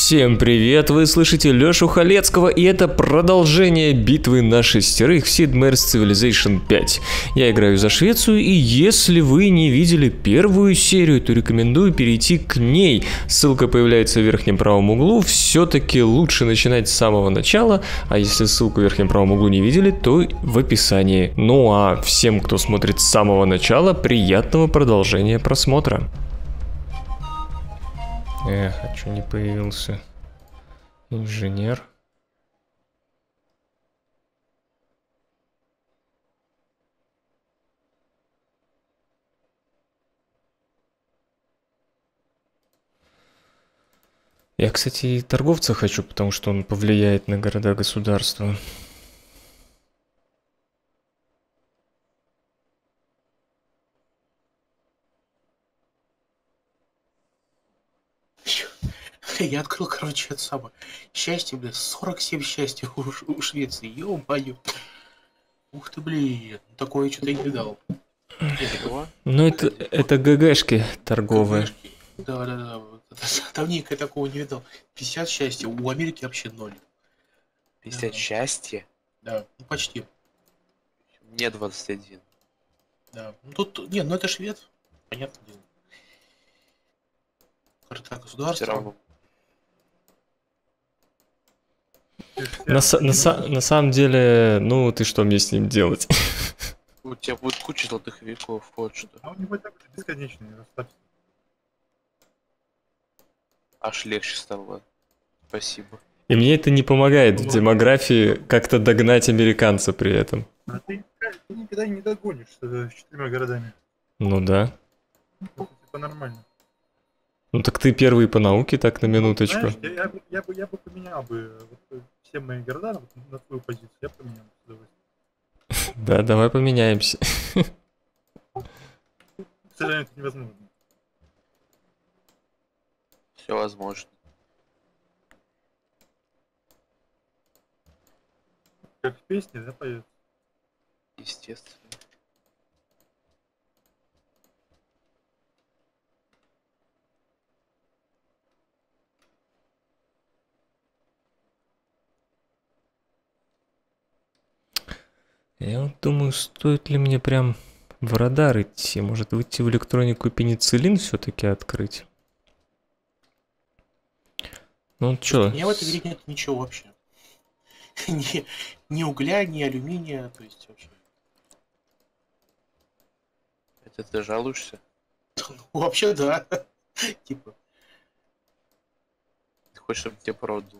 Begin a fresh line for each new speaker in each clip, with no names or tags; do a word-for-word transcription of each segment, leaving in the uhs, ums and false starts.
Всем привет, вы слышите Лёшу Халецкого, и это продолжение битвы на шестерых в Sid Meier's Civilization пять. Я играю за Швецию, и если вы не видели первую серию, то рекомендую перейти к ней. Ссылка появляется в верхнем правом углу, все-таки лучше начинать с самого начала, а если ссылку в верхнем правом углу не видели, то в описании. Ну а всем, кто смотрит с самого начала, приятного продолжения просмотра. Эх, а чё не появился инженер? Я, кстати, и торговца хочу, потому что он повлияет на города-государства.
Я открыл, короче, это самое. Счастье, блядь, сорок семь счастья у, у Швеции, ё-моё. Ух ты, блин, такое что-то я не видал.
Ну, это, это ГГшки торговые.
ГГшки. Да-да-да, давненько я такого не видал. пятьдесят счастья, у Америки вообще ноль.
пятьдесят
Да.
счастья?
Да, ну почти.
Мне двадцать один.
Да, ну тут, не, ну это швед, понятно дело. Карта государства.
Все равно.
На, са- на, са- на самом деле, ну ты что мне с ним делать?
У тебя будет куча золотых веков, вот что.
А он не будет так бесконечный, расслабься.
Аж легче стало. Спасибо.
И мне это не помогает в демографии как-то догнать американца при этом.
А ты, ты никогда не догонишь с четырьмя городами.
Ну да.
Это типа нормально.
Ну так ты первый по науке, так на минуточку.
Знаешь, я, я, бы, я, бы, я бы поменял бы вот, все мои города на, на твою позицию. Я поменял бы с удовольствием.
Да, давай поменяемся.
К сожалению, это невозможно.
Все возможно.
Как в песне, да, поет?
Естественно.
Я вот думаю, стоит ли мне прям в радар идти? Может выйти в электронику пенициллин все-таки открыть? Ну чё?
У меня в этой игре нет ничего вообще. ни, ни угля, ни алюминия, то есть вообще.
Это ты жалуешься?
Ну, вообще, да. Типа.
Ты хочешь, чтобы тебе продул?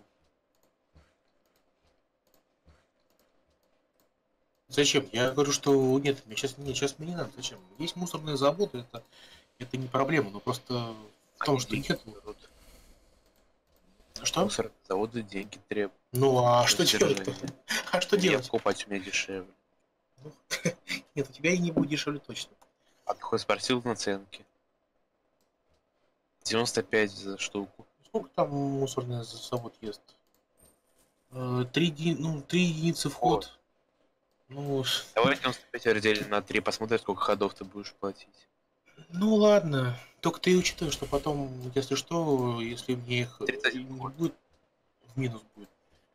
Зачем? Я говорю, что нет, мне сейчас, нет, сейчас мне не надо. Зачем? Есть мусорные заводы, это, это не проблема, но просто в том,
Они
что
деньги
нет.
берут.
Что?
Мусор, заводы деньги требуют.
Ну а
За
что делать?
содержание.
А что
Мне
делать?
покупать у меня дешевле.
Ну, нет, у тебя и не будет дешевле точно.
А ты хоть спросил наценки? девяносто пять за штуку.
Сколько там мусорный завод ест? Э, Три, еди- ну, три единицы вход. Ну, ш-
Давай девяносто пять разделим на три, посмотрим, сколько ходов ты будешь платить.
ну ладно. Только ты учитывай, что потом, если что, если мне их
тридцать один
не
вход.
будет, в минус будет.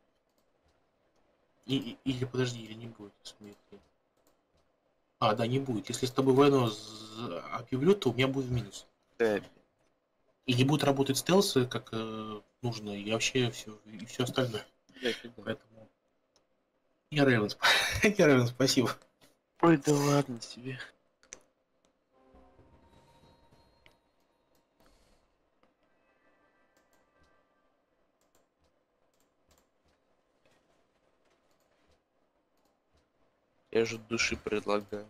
И, и- или подожди, или не будет, если мне их нет. А, да, не будет. Если с тобой войну з- объявлю, то у меня будет в минус.
Да,
И не будет работать стелсы, как э, нужно, и вообще все, и все остальное.
да, да.
Поэтому. Я Рейвен, сп- я Рейвен, спасибо.
Ой, да ладно тебе. Я же от души предлагаю.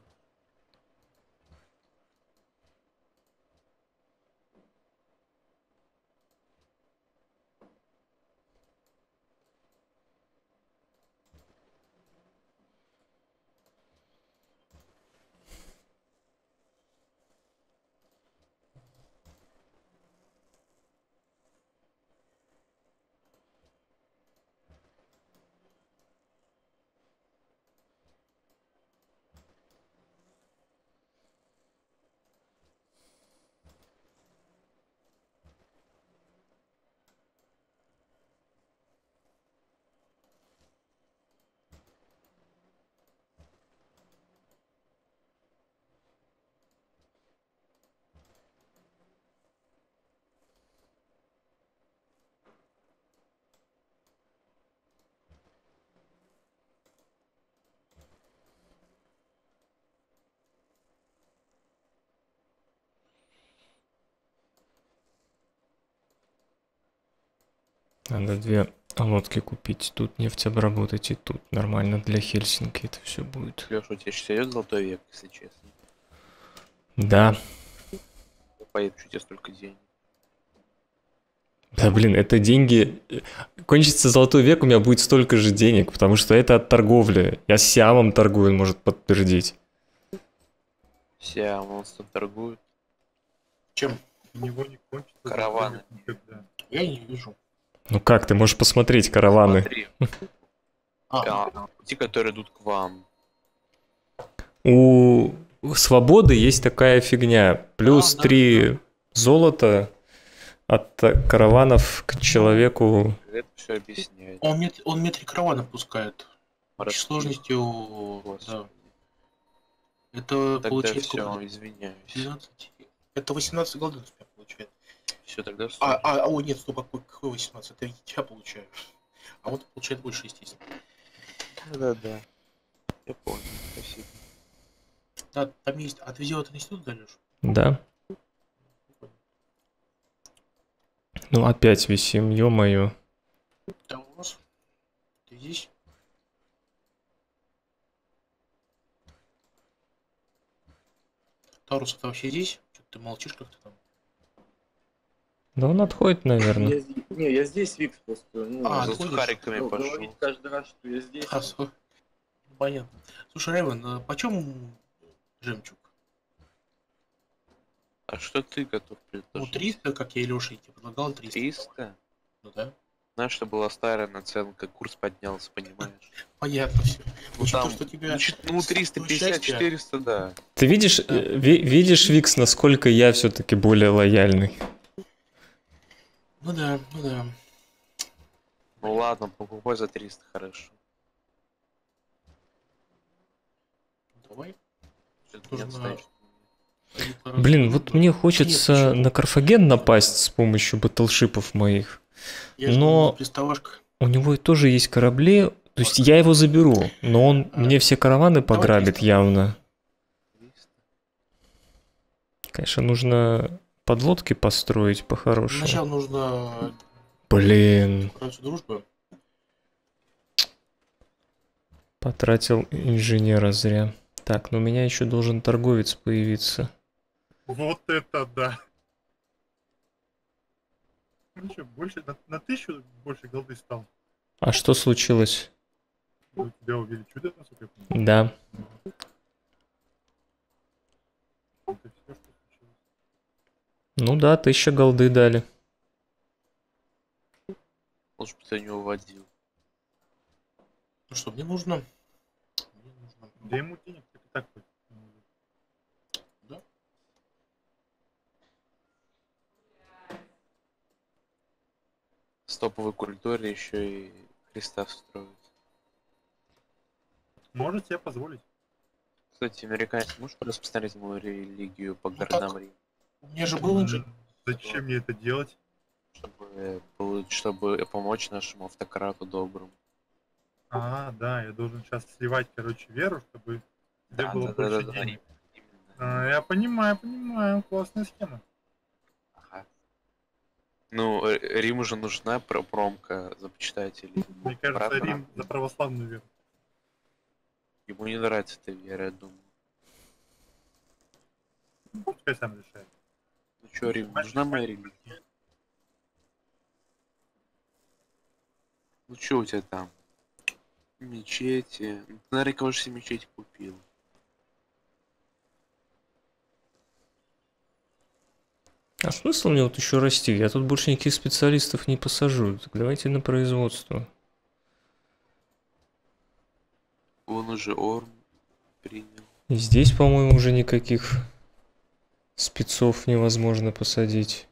Надо две лодки купить. Тут нефть обработать и тут. Нормально для Хельсинки это все будет.
Леша, у тебя сейчас идет золотой век, если честно.
Да.
Поеду, что у тебя столько денег.
Да, блин, это деньги... Кончится золотой век, у меня будет столько же денег, потому что это от торговли. Я с Сиамом торгую, он может подтвердить.
Сиам, он там торгует.
Чем?
У него не кончится.
Караваны.
никогда.
Я не вижу.
Ну как, ты можешь посмотреть караваны.
Смотри,
А,
а, те, которые идут к вам.
У Свободы есть такая фигня. Плюс
А, да,
три золота от караванов к человеку.
Это все объясняет.
он мне, он мне три каравана пускает.
Морских.
Общей сложностью,
Господи.
да. Это
Тогда
получается
все,
сколько?
извиняюсь.
двенадцать. Это восемнадцать голден у меня получает.
Все, тогда все.
А, а, о, нет, стоп, какой, какой восемнадцать? Это я получаю. А вот получает больше, естественно.
Да, да. Я понял, спасибо.
Да, там есть. Отвези вот институт, да, Лёш?
Да. Ну опять висим, ё-моё.
Да, у вас. Ты здесь? Таурус, ты вообще здесь? Что ты молчишь как-то там?
Да он отходит, наверное.
Я здесь- не, я здесь Викс просто. Ну,
А,
За
отходишь?
сухариками
ну,
пошел.
говорить каждый раз, что я здесь.
А, с- понятно. Слушай, Рейвен, а почем жемчуг?
А что ты готов
Ну,
предложить?
триста, как я и Лёше тебе предлагал, триста.
триста?
Ну да.
Знаешь, что была старая наценка, курс поднялся, понимаешь?
Понятно все.
Ну,
Учитывая,
там,
что тебе...
ну, чет- ну триста пятьдесят
счастья.
четыреста, да.
Ты видишь,
Да.
э, ви- видишь, Викс, насколько я все-таки более лояльный.
Ну да, ну да.
Ну ладно, покупай за триста, хорошо.
Давай.
Что-то не
Нужно-
отстаешь.
Блин, вот мне хочется
Нет,
на Карфаген напасть с помощью батлшипов моих.
Я же
но-
на приставашках.
У него тоже есть корабли, то есть я его заберу, но он
А,
мне все караваны пограбит
триста.
явно.
триста.
Конечно, нужно подлодки построить по-хорошему.
Сначала нужно
Блин,
короче, дружбу.
потратил инженера зря. Так, но у меня еще должен торговец появиться.
Вот это да. Ну что, больше на, на тысячу больше голды стал.
А что случилось?
У тебя увеличили, насколько я понимаю.
Да.
Это все, что случилось.
Ну да, тысяча голды дали.
Лучше бы ты не уводил.
Ну что, мне нужно? Мне нужно.
Да ему денег так и так хоть.
Да?
В топовой культуре еще и Христа строят.
Может себе позволить.
Кстати, американец, можешь распространить мою религию по
Ну
городам
так.
Рима?
У меня же был инженер.
Зачем мне это делать?
Чтобы, получ- чтобы помочь нашему автократу доброму.
А, да, я должен сейчас сливать, короче, веру, чтобы тебе
Да,
было
да,
больше
да, да, да,
денег.
именно.
А, я понимаю, понимаю, классная схема.
Ага. Ну, Р- Риму же нужна про- промка за почитателей.
Мне кажется,
Обратно.
Рим за православную веру.
Ему не нравится эта вера, я думаю.
Пускай сам решает.
Ну чё, Рим, нужна моя религия? Ну чё у тебя там? Мечети. Ну, ты, наверное, кого же себе мечеть купил?
А смысл мне вот еще расти? Я тут больше никаких специалистов не посажу. Так давайте на производство.
Он уже Орм принял.
И здесь, по-моему, уже никаких спецов невозможно посадить.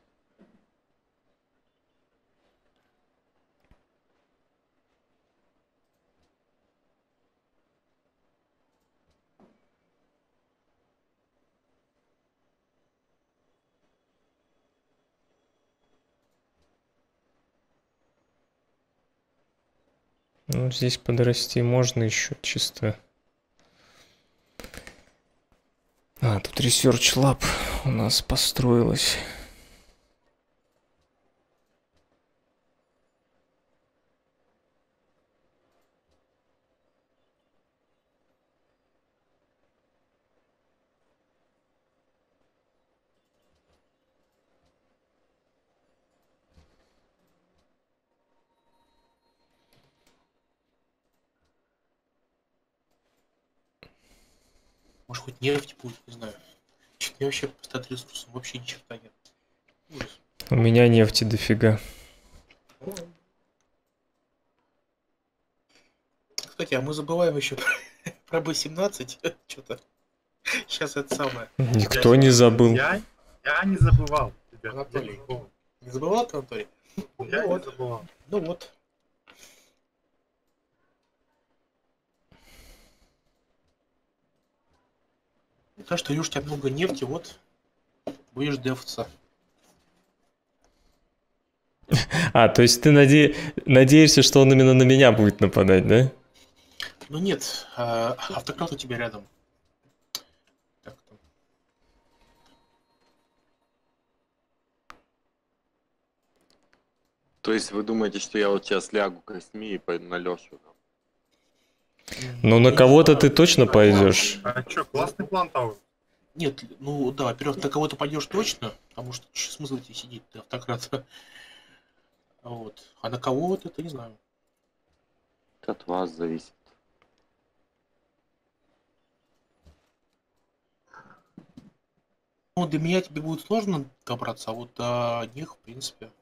Ну, здесь подрасти можно еще чисто. А, тут Research Lab у нас построилась.
Может хоть нефть будет, не знаю. Чё-то мне вообще по стат ресурсам вообще ни черта нет. Ужас.
У меня нефти дофига.
Кстати, а мы забываем еще про Б семнадцать. Что-то. Сейчас это самое.
Никто не забыл.
Я, я не забывал, ребят. Я
Анатолий.
не забывал.
Не забывал ты, Анатолий?
Я
Ну
не
вот.
забывал.
Ну вот. То, что Илюш, у тебя много нефти, вот. Будешь дефаться.
А, то есть ты наде... надеешься, что он именно на меня будет нападать, да?
Ну нет, а, автократ у тебя рядом. Как там?
То есть вы думаете, что я вот сейчас лягу костьми и пойду на Лешу?
Ну на кого-то ты точно пойдешь.
А чё, классный план, Тауэр.
Нет, ну да, во-первых, на кого-то пойдешь точно, потому что чё смысл тебе сидеть, ты автократ. Вот. А на кого-то, это не знаю.
Это от вас зависит.
Ну, до меня тебе будет сложно добраться, а вот до них, в принципе.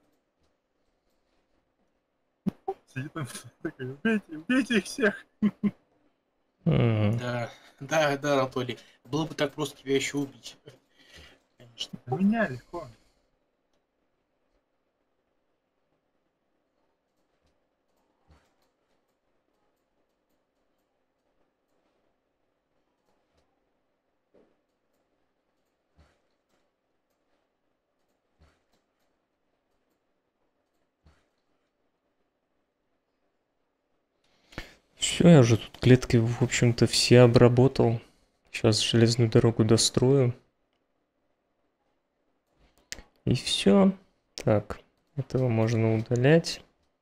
Сидит там такой, убейте, убейте их всех.
Мгм.
Да, да, да, Анатолий. Было бы так просто тебя еще убить. Конечно.
На меня легко.
Все, я уже тут клетки, в общем-то, все обработал. Сейчас железную дорогу дострою. И все. Так, этого можно удалять.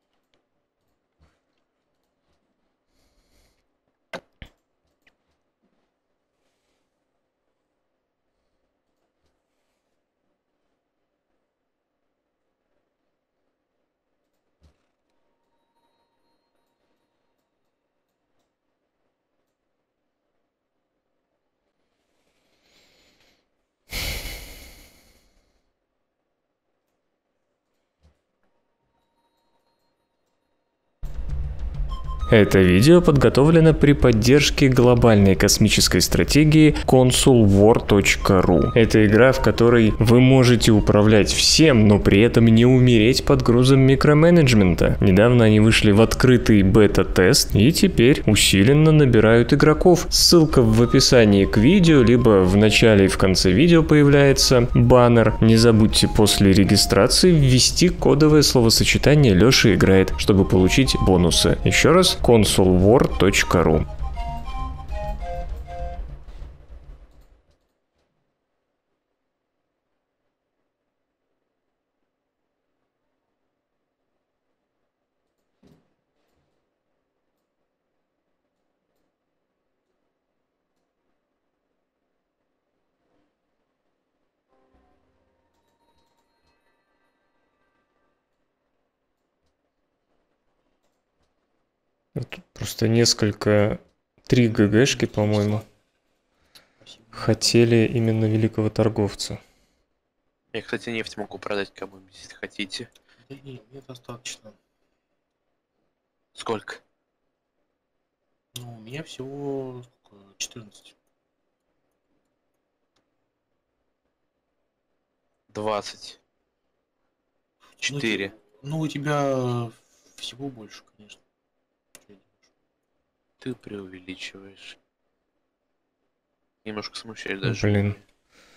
Это видео подготовлено при поддержке глобальной космической стратегии консул вор точка ру. Это игра, в которой вы можете управлять всем, но при этом не умереть под грузом микроменеджмента. Недавно они вышли в открытый бета-тест и теперь усиленно набирают игроков. Ссылка в описании к видео, либо в начале и в конце видео появляется баннер. Не забудьте после регистрации ввести кодовое словосочетание «Леша играет», чтобы получить бонусы. Еще раз, консул вор точка ру. Тут просто несколько, три ГГшки, по-моему,
Спасибо.
хотели именно великого торговца.
Я, кстати, нефть могу продать кому-нибудь, если хотите.
Да не, мне достаточно.
Сколько?
Ну, у меня всего сколько, четырнадцать.
двадцать. четыре.
Ну, у тебя всего больше, конечно. Чё я делаю?
Ты преувеличиваешь. Немножко смущаешь даже.
Блин.
меня.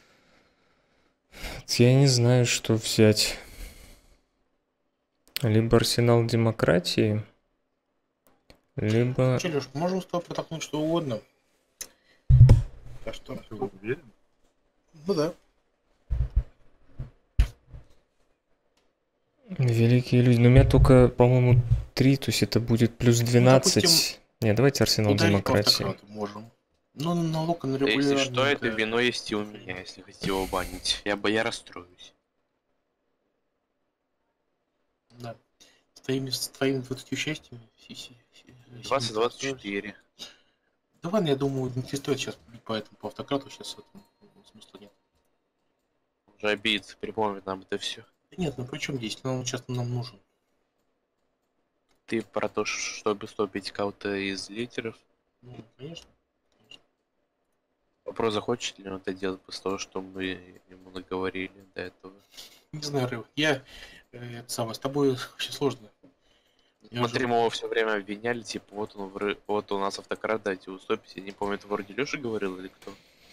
Я не знаю, что взять. Либо арсенал демократии, либо...
Че, Лёш, можем с тобой протолкнуть что угодно. Так что,
Ты уверен?
ну да.
Великие люди. Но у меня только, по-моему, три, то есть это будет плюс двенадцать.
допустим,
Не, давайте арсенал
Ударить по
демократии.
автократу можем. Ну, налог на
Да
регулярный.
если что, это
да.
вино есть и у меня, если хотите его банить. Я бы я расстроюсь.
Да. С твоими, с твоими двадцатью счастьями. си- си- си-
двадцать двадцать четыре.
Да ладно, я думаю, не стоит сейчас бить по этому, по автократу, сейчас этого смысла нет.
Уже обидится, припомнит нам это все.
Да нет, ну при чем здесь? Он сейчас нам нужен.
Ты про то, ш- чтобы стопить кого-то из лидеров.
Ну, конечно.
Вопрос, захочет ли он это делать после того, что мы ему наговорили до этого.
Не знаю, Рыв, я э, это самое, с тобой очень сложно. Я
Смотри,
уже-
мы его все время обвиняли, типа, вот он, вры- вот у нас автократ, дайте уступить. Я не помню, это вроде Леша говорил или кто?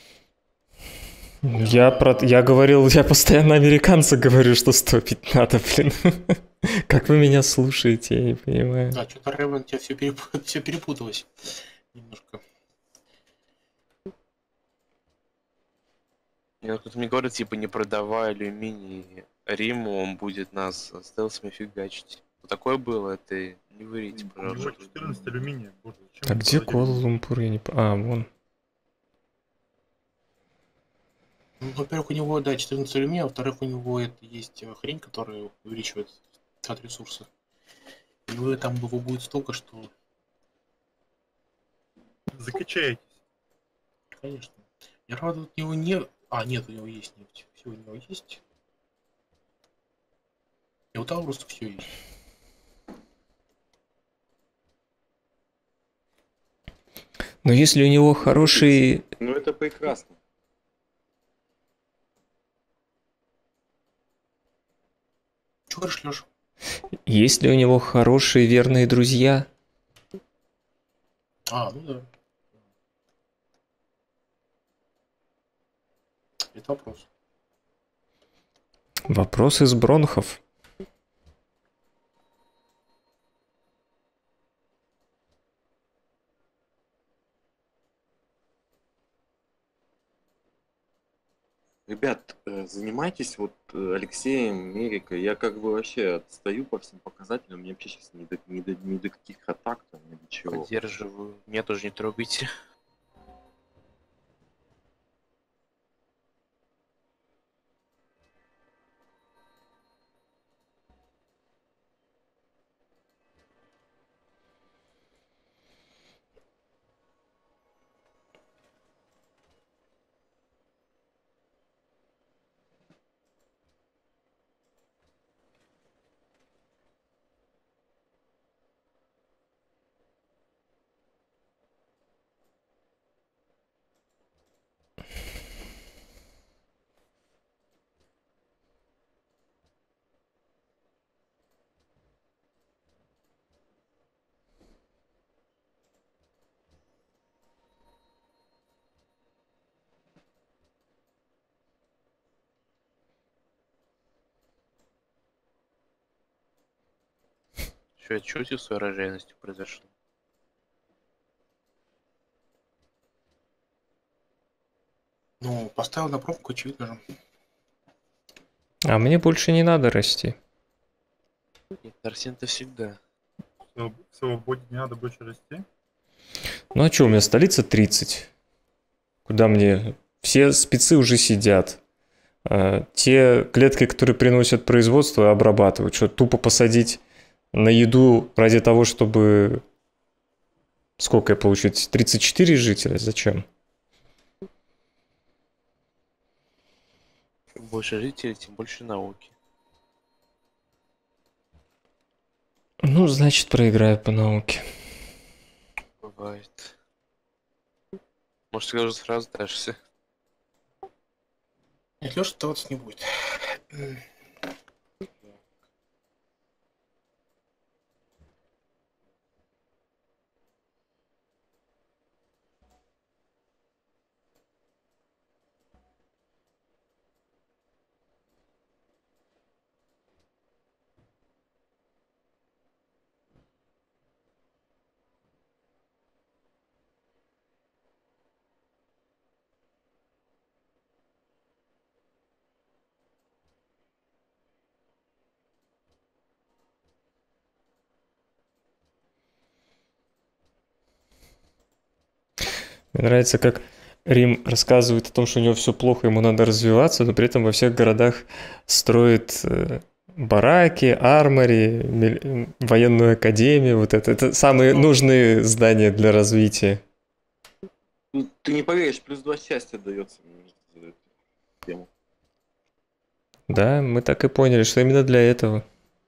Я, про... я говорил, я постоянно американцу говорю, что стопить надо, блин. Как вы меня слушаете, я не понимаю.
Да, что-то Ревен, у тебя все, переп... все перепуталось немножко.
И кто-то мне говорит, типа, не продавай алюминий Риму, он будет нас стелсами фигачить. Вот такое было, это не врите,
У него
пожалуйста.
четырнадцать алюминия. Боже, зачем
А
он
где
продает?
Куала-Лумпур? Я не... по- А, вон.
Ну, во-первых, у него, да, четырнадцать алюминия, а во-вторых, у него это есть э, хрень, которая увеличивает трат ресурса. И вы там его будет столько, что,
Закачаетесь.
конечно. Я правда, у него не... А, нет, у него есть нефть. Все у него есть. И у Тауруса все есть.
Но если у него хороший...
Ну это прекрасно.
Че говоришь, Леша?
Если у него хорошие верные друзья,
А, ну да. Это вопрос.
вопрос из бронхов.
Ребят, э, занимайтесь вот э, Алексеем, Мерикой. Я как бы вообще отстаю по всем показателям. Мне вообще сейчас не до, не до, ни до каких атак, там, ни до чего.
Поддерживаю. Меня тоже не трогайте. Что, чуть с выраженностью произошло?
Ну, поставил на пробку, очевидно же.
А мне больше не надо расти.
Нет, Арсен-то всегда.
В свободе не надо больше расти.
Ну а что, у меня столица тридцать. Куда мне... Все спецы уже сидят. А, те клетки, которые приносят производство, обрабатывают. Что, тупо посадить на еду ради того, чтобы... Сколько я получу? тридцать четыре жителя? Зачем?
Чем больше жителей, тем больше науки.
Ну, значит, проиграю по науке.
Бывает. Может, ты уже сразу дашься.
Нет, Леша оставаться не будет.
Мне нравится, как Рим рассказывает о том, что у него все плохо, ему надо развиваться, но при этом во всех городах строит э, бараки, армори, миль- военную академию. Вот это, это самые нужные здания для развития.
Ну, ты не поверишь, плюс два счастья дается мне за эту тему.
Да, мы так и поняли, что именно для этого.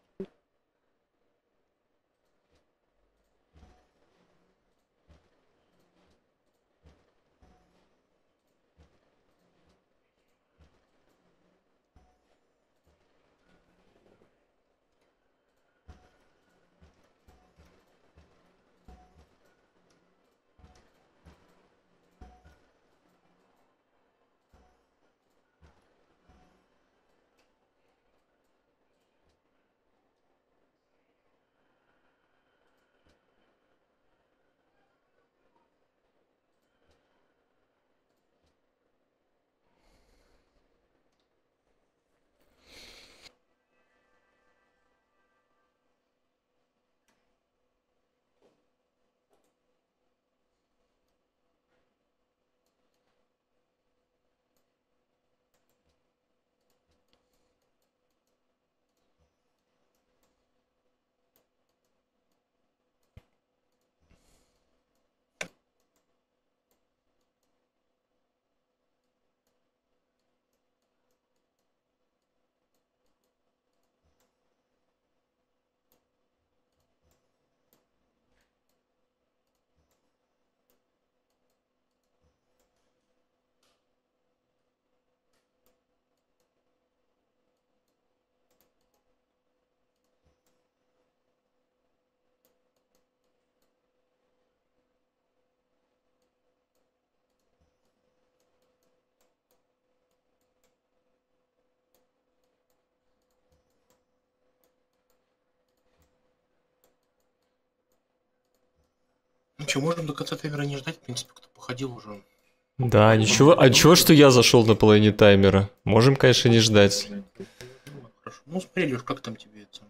Ну что, можем до конца таймера не ждать, в принципе, кто походил уже.
Да, ничего, а чего, что я зашел на половине таймера? Можем, конечно, не ждать.
Ну, хорошо. Ну, смотри, Лёш, как там тебе это?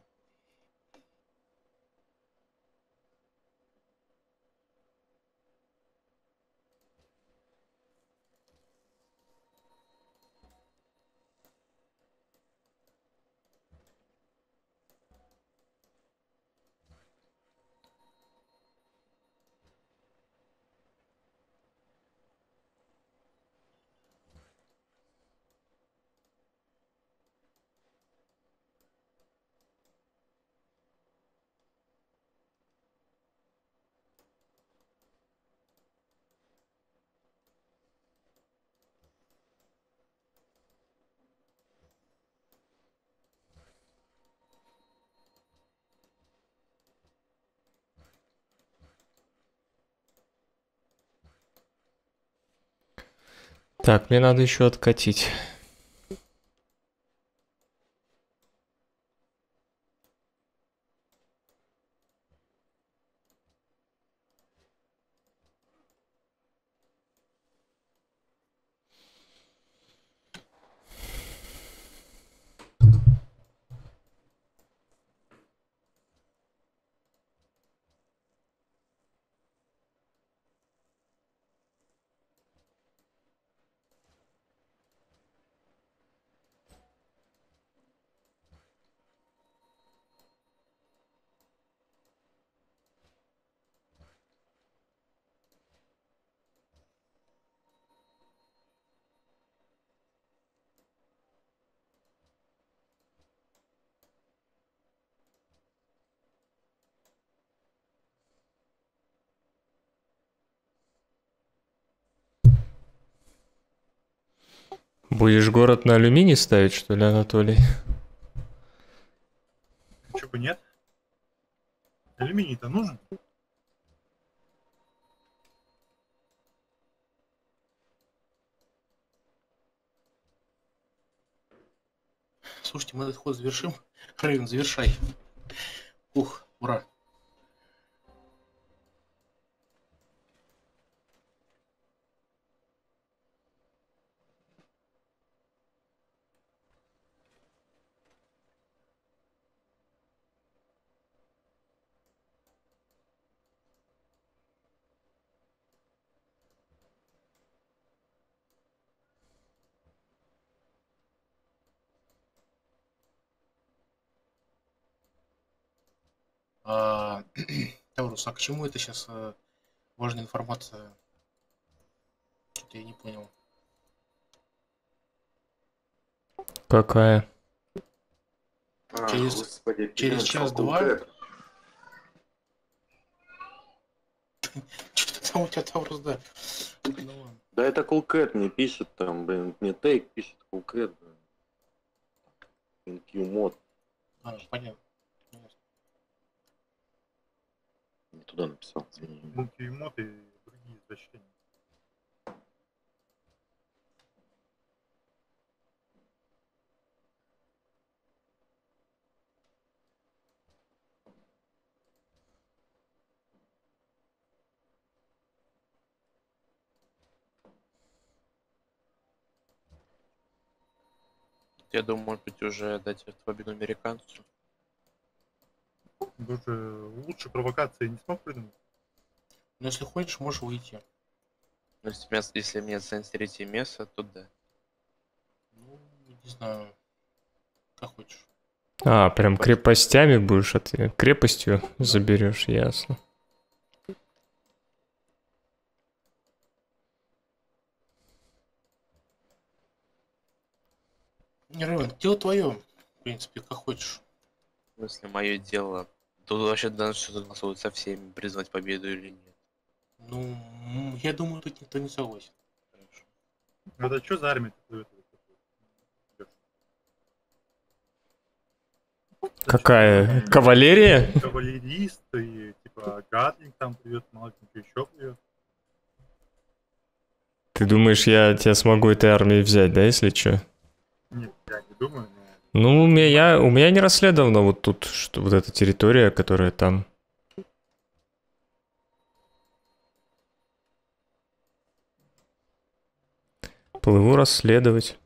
Так, мне надо еще откатить. Будешь город на алюминий ставить, что ли, Анатолий?
Чё бы нет? Алюминий-то нужен?
Слушайте, мы этот ход завершим. Рейвен, завершай. Ух, ура. А, Таурус, а к чему это сейчас важная информация? Что-то я не понял.
Какая?
А,
Через-
господи,
через
блин,
час-два?
Cool Cat.
Что там у тебя там разда? Ну ладно.
Да это Cool Cat мне пишет там, блин, мне тейк пишет Cool Cat, блин. Thank you, mod.
А, понятно.
Не туда написал, извини.
Мунки мод и другие извращения.
Я думаю, может быть, уже дать автомобиль американцу.
Даже лучше провокации не смог придумать.
Но если хочешь, можешь выйти.
Но если, меня- если мне оценить третье место, то да.
Ну, не знаю. Как хочешь.
А, прям крепостями будешь, а ты крепостью заберешь, ясно.
Не, Ревен, дело твое. В принципе, как хочешь.
Ну, если мое дело, то вообще надо что-то согласовывать со всеми, признать победу или нет.
Ну, м, я думаю, тут никто не согласен.
Хорошо.
Это что за армия?
Какая? Кавалерия?
Кавалерист и типа Гатлинг там придет, мало ли кто еще придет.
Ты думаешь, я тебя смогу этой армией взять, да, если что?
Нет, я не думаю, но
Ну, у меня, у меня не расследовано вот тут, что вот эта территория, которая там. Плыву расследовать.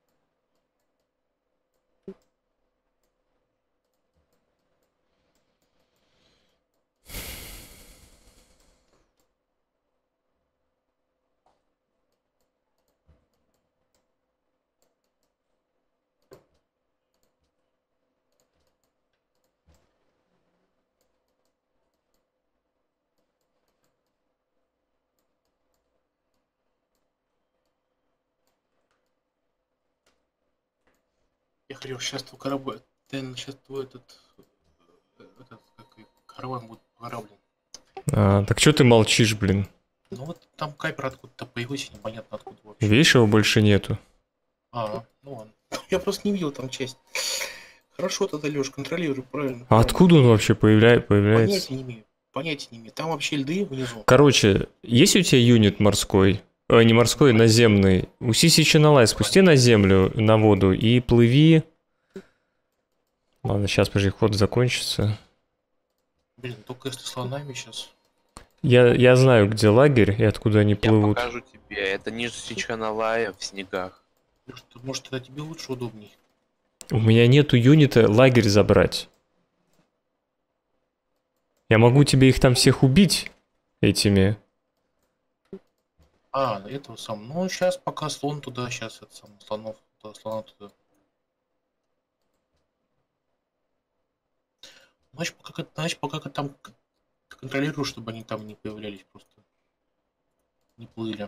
Я хотел, сейчас твой корабль, ты сейчас твой этот, э, этот как, и, караван будет пограблен.
А, так что ты молчишь, блин?
Ну вот там кайпер откуда-то появился, непонятно откуда вообще.
Видишь, его больше нету.
А, ну ладно. Я просто не видел там часть. Хорошо тогда, Лёш, контролируй, правильно.
А
правильно.
откуда он вообще появля... появляется?
Понятия не имею. Понятия не имею. Там вообще льды внизу.
Короче, есть у тебя юнит морской? Э, не морской, наземный. У Сиси Чаналай спусти на землю, на воду и плыви. Ладно, сейчас, подожди, ход закончится.
Блин, только если слонами сейчас.
Я, я знаю, где лагерь и откуда они
Я
плывут.
покажу тебе. Это ниже Сичканалая в снегах.
Лёш, ты- может тогда тебе лучше удобней.
У меня нету юнита лагерь забрать. Я могу тебе их там всех убить этими.
А, этого сам. Ну сейчас пока слон туда, сейчас это сам слонов, туда, слона туда. Значит, пока, значит, пока там к- контролирую, чтобы они там не появлялись просто. Не плыли.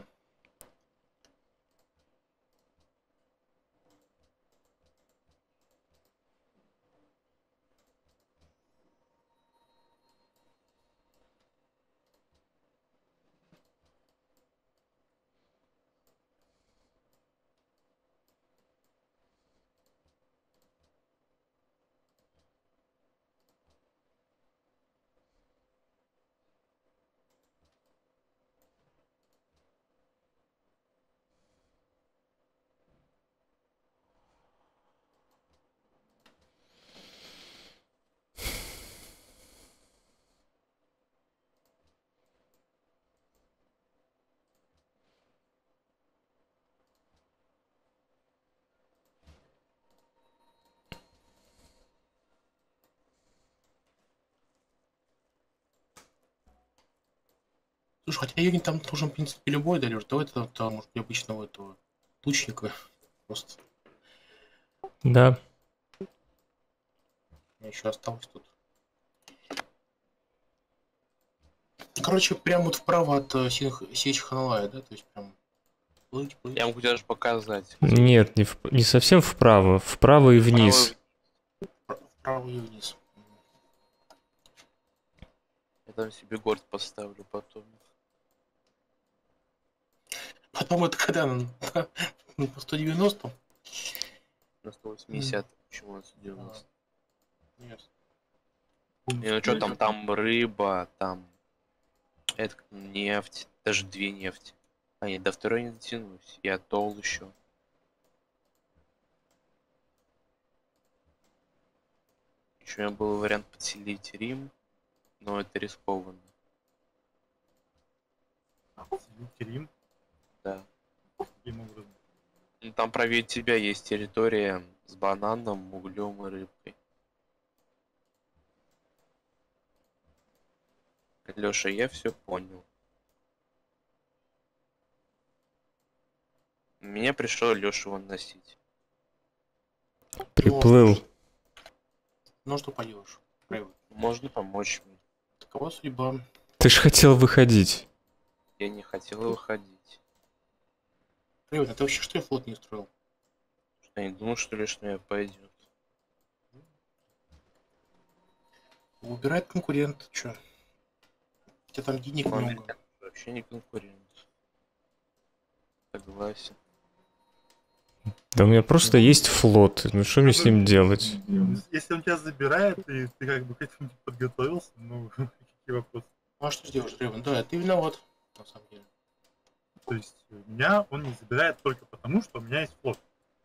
Слушай, хотя юнит там нужен, в принципе, любой, да, Лёш? Давай там, там, может быть, обычного этого лучника. Просто.
Да.
У меня еще осталось тут. Короче, прям вот вправо от э, Синх- Сечь Ханалая, да? То есть прям Плыть, плыть.
Я могу тебе даже показать.
Нет, не, в- не совсем вправо, вправо и вниз.
Вправо- Вправо и вниз.
Я там себе город поставлю потом.
Потом это когда? На на сто девяносто?
На сто восемьдесят. Почему у нас девяносто?
Нет.
Не, ну что там, там рыба, там это нефть, даже две нефти. А нет, до второй не дотянусь. Я тол еще. Еще у меня был вариант подселить Рим, но это рискованно.
Рим,
Да.
каким образом?
Ну, там правее тебя есть территория с бананом, углем и рыбкой. Леша, я все понял. Меня пришел Леша вон носить.
Приплыл.
Ну что поделаешь? Привык.
Можно помочь мне?
Такова судьба.
Ты ж хотел выходить.
Я не хотел выходить.
Привык, а ты вообще что я флот не строил?
Что я не думал, что лишь на меня пойдет.
Выбирает конкурент, чё? У тебя там денег
Он
много.
вообще не конкурент. Согласен.
Да у меня просто есть флот. Ну что мне с ним делать?
Если он тебя забирает, и ты как бы к этому не подготовился, ну, какие вопросы?
Ну а что сделаешь, Ревен? Да, ты виноват, на самом деле.
То есть меня он не забирает только потому, что у меня есть флот.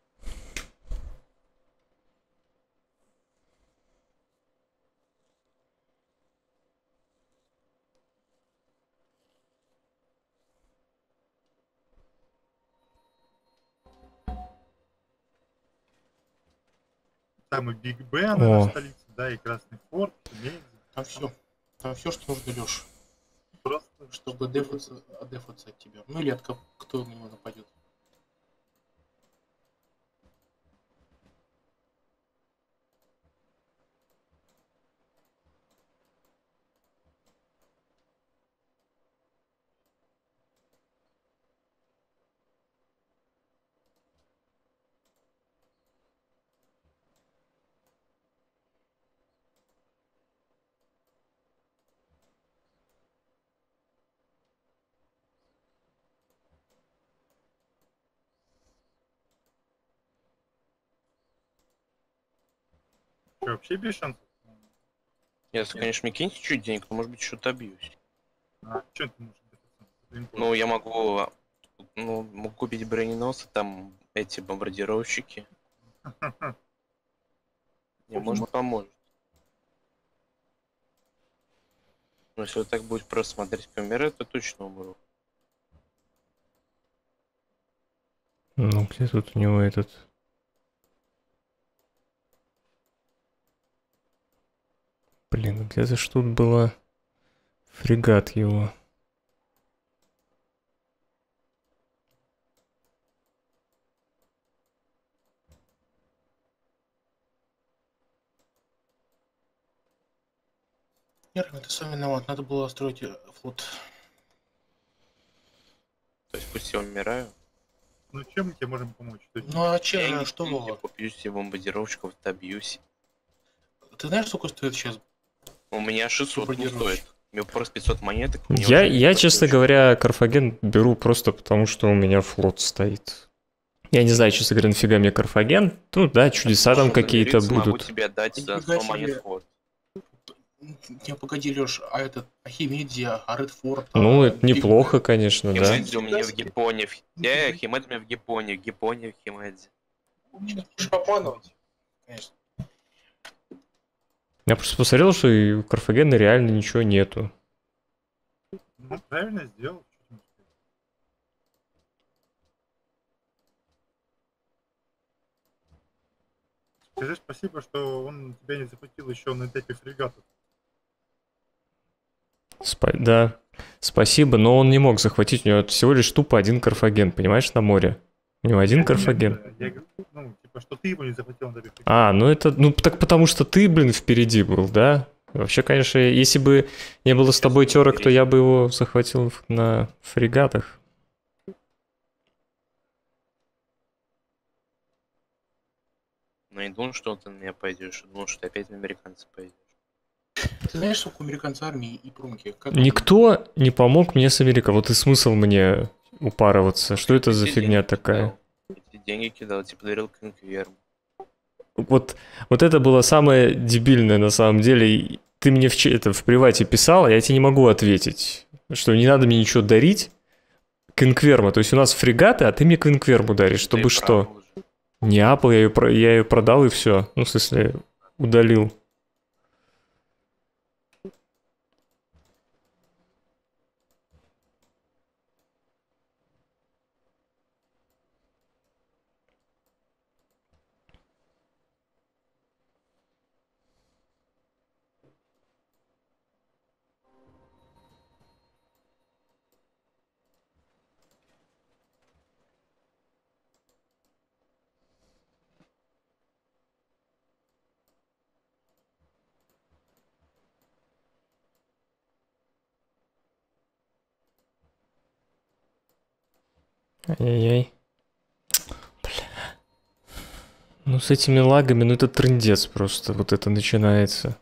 Там и Биг Бен,
О.
на столице, да, и Красный Форт, имеется.
Там все. Там все, что нужно, Леш.
Просто
Чтобы дефаться, отдефаться от тебя. Ну или от ко- кто на него нападет.
что, вообще без шансов.
Если, конечно, мне киньте чуть денег, то, может быть, что-то добьюсь.
А что ты можешь делать?
Ну, я могу, ну, могу купить броненосы, там эти бомбардировщики. Мне, может, поможет. Но если вот так будет просто смотреть камеры, то точно умру.
Ну, где тут у него этот... Блин, где-то ж тут была фрегат его.
Ревен, ты сам виноват. Надо было строить э, флот.
То есть пусть я умираю.
Ну чем мы тебе можем помочь? То есть,
Ну а
Я
че,
не
что?
я куплю себе бомбардировщиков, добьюсь.
Ты знаешь, сколько стоит сейчас?
У меня шестьсот не
Бомбардировщик.
стоит. У меня просто пятьсот монеток. мне
Я,
уже не
я,
хватит
честно
больше.
говоря, Карфаген беру просто потому, что у меня флот стоит. Я не знаю, честно говоря, нафига мне Карфаген. Ну да, чудеса там
Можно
какие-то
довериться, могу
будут.
тебе дать за
Нифига
сто монет
себе.
вход.
Не, погоди, Леш, а этот Ахимедия, а Редфорд.
Ну,
а
это неплохо, конечно, да.
Химедзи у меня в Японии. Э, Химедзи у меня в Японии. В Японии Химедзи.
Будешь попадать, конечно.
Я просто посмотрел, что и у Карфагена реально ничего нету.
ну, правильно сделал. Что ты можешь сказать? Скажи спасибо, что он тебя не захватил еще на этапе фрегатов.
Спа- да, спасибо, но он не мог захватить. У него всего лишь тупо один Карфаген, понимаешь, на море. У него один Карфаген.
Нет, Я говорю, ну, типа, что ты его не захватил на этапе фрегатов.
А, ну это, ну так потому что ты, блин, впереди был, да? Вообще, конечно, если бы не было с тобой терок, то я бы его захватил в- на фрегатах.
Но я не думал, что ты на меня пойдешь. Я думал, что ты опять на американца пойдешь.
Ты знаешь, сколько у американцев армии и промки? Как
Никто не помог мне с Америкой. Вот и смысл мне упарываться. Что это за
Эти
фигня
деньги
такая?
кидал. Эти деньги кидал, тебе подарил конкверм.
Вот, вот это было самое дебильное на самом деле. И ты мне в, ч- это, в привате писал, а я тебе не могу ответить. Что не надо мне ничего дарить. Квинкверма. То есть у нас фрегаты, а ты мне квинкверму даришь. Чтобы
Ты
что?
прав уже.
Не Apple, я ее, про- я ее продал и все. Ну, в смысле, удалил. Ай-яй-яй. Бля. Ну, с этими лагами, ну это трындец просто. Вот это начинается.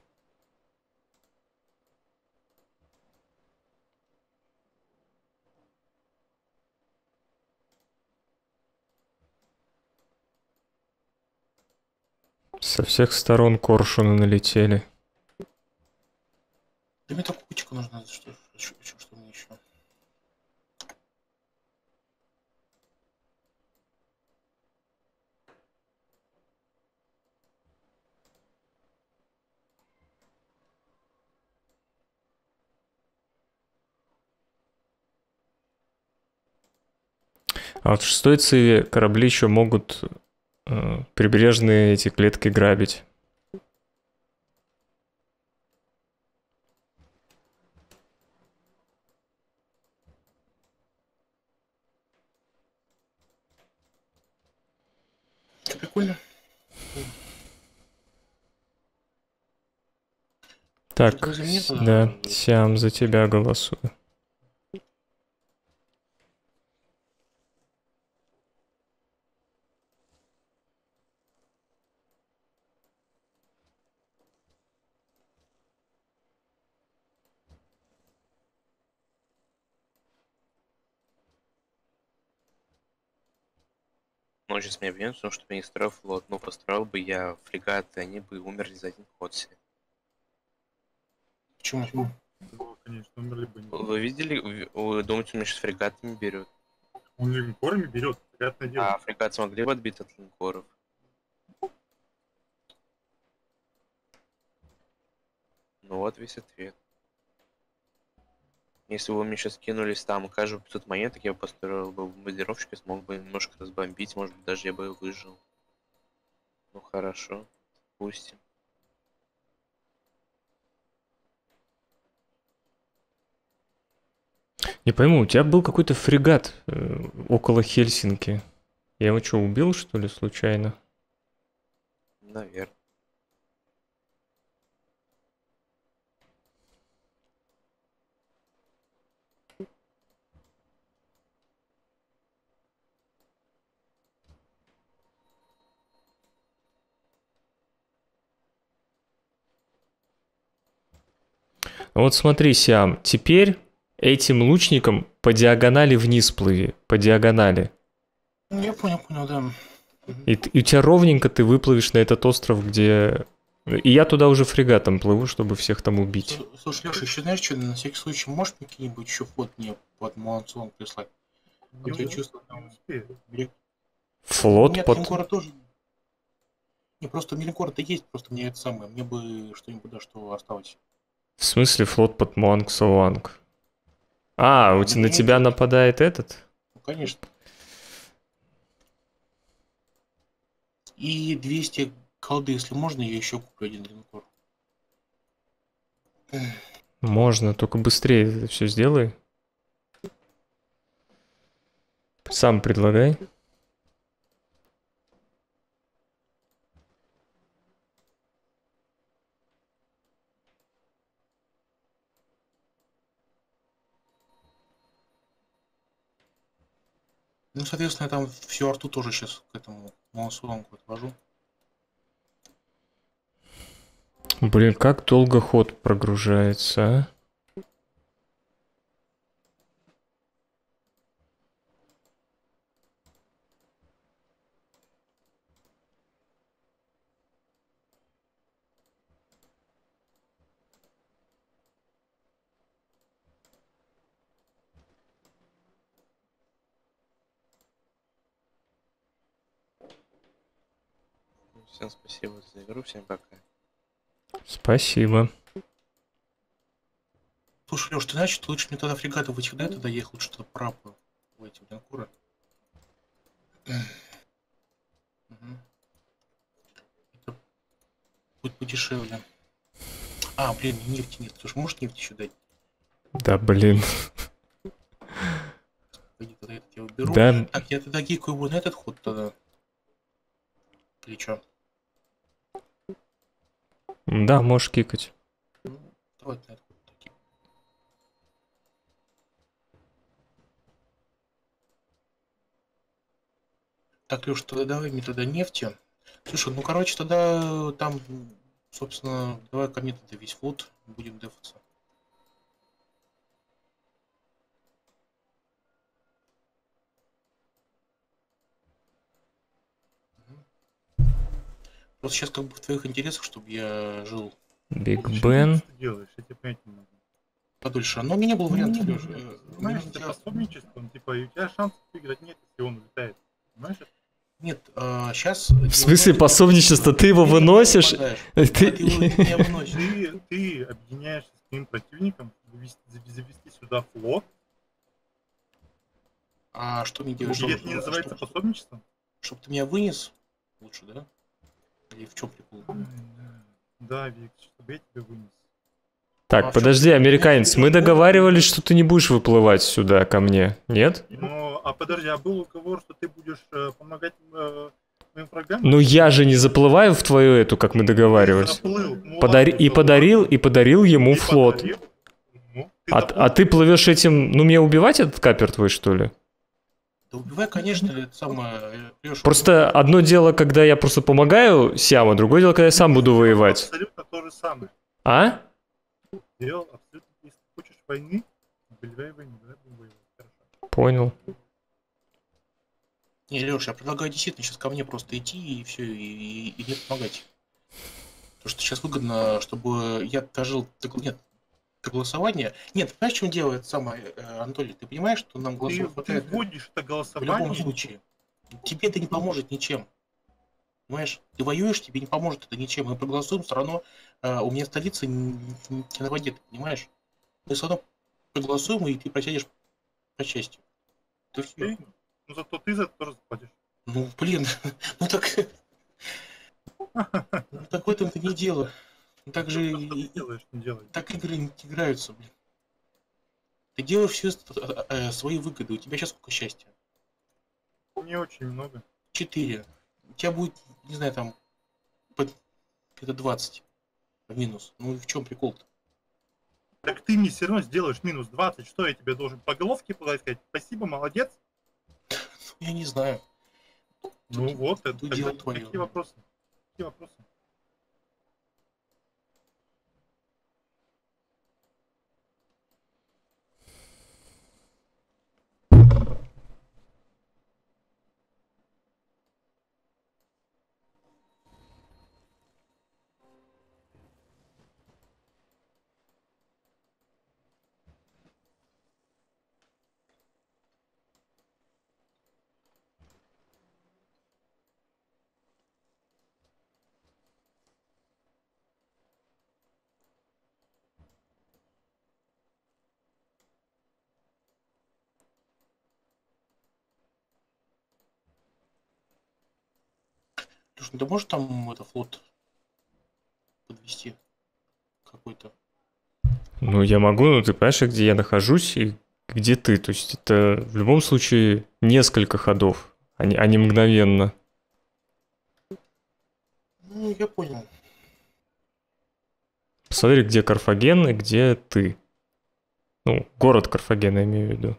Со всех сторон коршуны налетели.
Да мне только кучка нужна, что, что, что, что мне еще?
А вот в шестой циве корабли еще могут э, прибрежные эти клетки грабить.
Прикольно.
Так,
Что-то возле меня
с-
туда-
да, Сиам, за тебя голосую.
Ну, сейчас меня обвинят, потому что я не строил флот. Ну, построил бы я фрегаты, они бы умерли за один ход все.
Почему?
Ну, конечно, умерли бы. не-
Вы видели, вы вы думаете, он меня сейчас фрегатами берет?
Он линкорами берет, приятное дело.
А фрегат смогли бы отбить от линкоров? Ну вот весь ответ. Если бы вы мне сейчас кинулись там каждую пятьсот монеток, я бы построил бы бомбардировщик и смог бы немножко разбомбить, может быть, даже я бы выжил. Ну хорошо, пусть.
Не пойму, у тебя был какой-то фрегат э, около Хельсинки. Я его что, убил, что ли, случайно?
Наверное.
Вот смотри, Сиам, теперь этим лучником по диагонали вниз плыви, по диагонали.
Ну, я понял, понял, да.
И, т- и у тебя ровненько ты выплывешь на этот остров, где... И я туда уже фрегатом плыву, чтобы всех там убить.
Слу- Слушай, Леша, еще знаешь что, на всякий случай, можешь мне какие-нибудь еще фот мне под Муансон прислать?
Не,
Вот я
не
чувствую,
не
там...
успею.
Мелик-
Флот
Нет,
под...
линкора тоже. Не, просто мелинкор-то есть, просто мне это самое. Мне бы что-нибудь, да, что осталось.
В смысле флот под Муанг-Саванг? А, у
Ну,
тебя, на
нет,
тебя
нет.
нападает этот?
Ну, конечно. И двести колды, если можно, я еще куплю один линкор.
Можно, только быстрее это все сделай. Сам предлагай.
Ну, соответственно, я там всю арту тоже сейчас к этому Муансунгу отвожу.
Блин, как долго ход прогружается, а?
Всем спасибо за игру, всем пока.
Спасибо.
Слушай, Леш, ты знаешь, что лучше мне тогда фрегаты в этих да, тогда ехать, лучше тогда прапу в эти линкоры. Это будет подешевле. А, блин, нефти нет. Ты же можешь нефть еще дать?
Да, блин.
Пойди, тогда этот я уберу.
Да.
Так, я тогда гикаю его на этот ход тогда. Или что?
Да, можешь кикать.
Ну, давай на этот ход. таки. Так, Леш, тогда давай мне тогда нефти. Слушай, ну короче, тогда там, собственно, давай ко мне тогда весь флот будем дефаться. Просто сейчас как бы в твоих интересах, чтобы я жил
Биг
Почему
Бен.
ты делаешь? Я тебе понять не могу.
подольше. Но у меня не было вариантов, Леш.
Знаешь, это пособничеством, типа, и у тебя шансов выиграть нет, если он улетает. Понимаешь? это?
Нет, сейчас...
В смысле пособничество? Ты его выносишь?
Ты...
Ты-
ты его не выносишь.
Ты, ты объединяешься с твоим противником, завести, завести сюда флот,
А что мне делать?
и это не называется пособничеством?
Чтобы ты меня вынес лучше, да? Или в чем прикол?
Да, Вик, чтобы я тебя вынес.
Так, подожди, американец, мы договаривались, что ты не будешь выплывать сюда ко мне, нет?
Ну, а подожди, а был уговор, что ты будешь э, помогать э, моим врагам?
Ну я же не заплываю в твою эту, как мы договаривались.
Заплыл. Ну,
Подари...
ладно,
И
то
подарил,
ладно.
и подарил ему
Ты
флот.
подарил. Ну, ты
А,
заплыл.
а ты плывешь этим, ну мне убивать этот капер твой, что ли?
Да убивай, конечно, это самое... Леша,
Просто одно дело, когда я просто помогаю Сиаму, другое дело, когда я сам буду воевать.
Абсолютно то же самое.
А?
Делал абсолютно, если ты хочешь войны, объявляй войну, да, будем воевать. Хорошо.
Понял.
Не, Леш, я предлагаю действительно сейчас ко мне просто идти и все, и, и, и мне помогать. Потому что сейчас выгодно, чтобы я дожил до, нет, до голосования. Нет, понимаешь, в чем дело это самое, э, Анатолий? Ты понимаешь, что нам
Ты,
голосов
ты
хватает
вводишь это
в любом
голосование,
случае. Тебе это не поможет ничем. Понимаешь? Ты воюешь, тебе не поможет это ничем. Мы проголосуем, все равно э, у меня столица не, не на воде, ты понимаешь? Мы все равно проголосуем, и ты просядешь по части. Ты все.
ты, ну зато ты за это тоже заплатишь.
Ну, блин, ну так... Ну так в этом-то не дело. Ну, так же
Что ты
и-
делаешь, не делай.
так игры не играются, блин. Ты делаешь все свои выгоды. У тебя сейчас сколько счастья?
Не очень много.
Четыре. У тебя будет, не знаю, там, под- где-то двадцать в минус. Ну и в чем прикол-то?
Так ты мне все равно сделаешь минус двадцать, что я тебе должен по головке подать, сказать спасибо, молодец?
Ну, я не знаю.
Ну
Тут-
вот, это
тут
тогда
дело твое.
какие вопросы? Какие вопросы?
Слушай, ну ты можешь там это флот подвести какой-то?
Ну я могу, но ты понимаешь, где я нахожусь и где ты. То есть это в любом случае несколько ходов, а не, а не мгновенно.
Ну, я понял.
Посмотри, где Карфаген и где ты. Ну, город Карфаген, я имею в виду.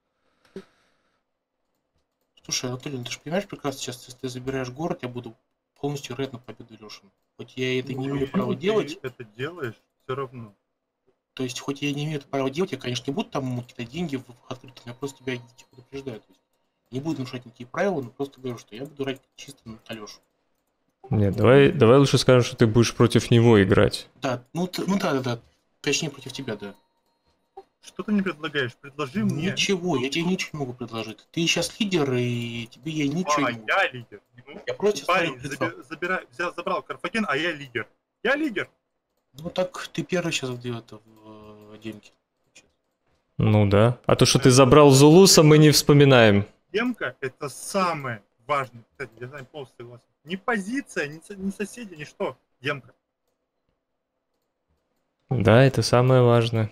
Слушай, Анатолий, ну ты же понимаешь прекрасно, сейчас, если ты забираешь город, я буду полностью вероятно победу Лешин. Хоть я это не имею
Ну,
права
ты
делать,
это делаешь все равно.
то есть хоть я не имею это права делать, я, конечно, не буду там какие-то деньги в открытом, я просто тебя типа, предупреждаю. То есть не буду нарушать никакие правила, но просто говорю, что я буду играть чисто на Алешу.
Нет, давай, давай лучше скажем, что ты будешь против него играть.
Да, ну, т- ну да, да, да. Точнее, против тебя, да.
Что ты мне предлагаешь? Предложи мне.
Ничего, я тебе ничего не могу предложить. Ты сейчас лидер, и тебе я ничего
А,
не могу.
я лидер. Ну,
Я просто
парень,
смотрю
заби- забирай, взял, забрал Карфаген, а я лидер. Я лидер.
Ну так ты первый сейчас в это в э, демке.
Ну да. А то, что ты забрал Зулуса, мы не вспоминаем.
Демка — это самое важное. Кстати, я с вами полностью согласен. Ни позиция, ни, со- ни соседи, ни что. Демка.
Да, это самое важное.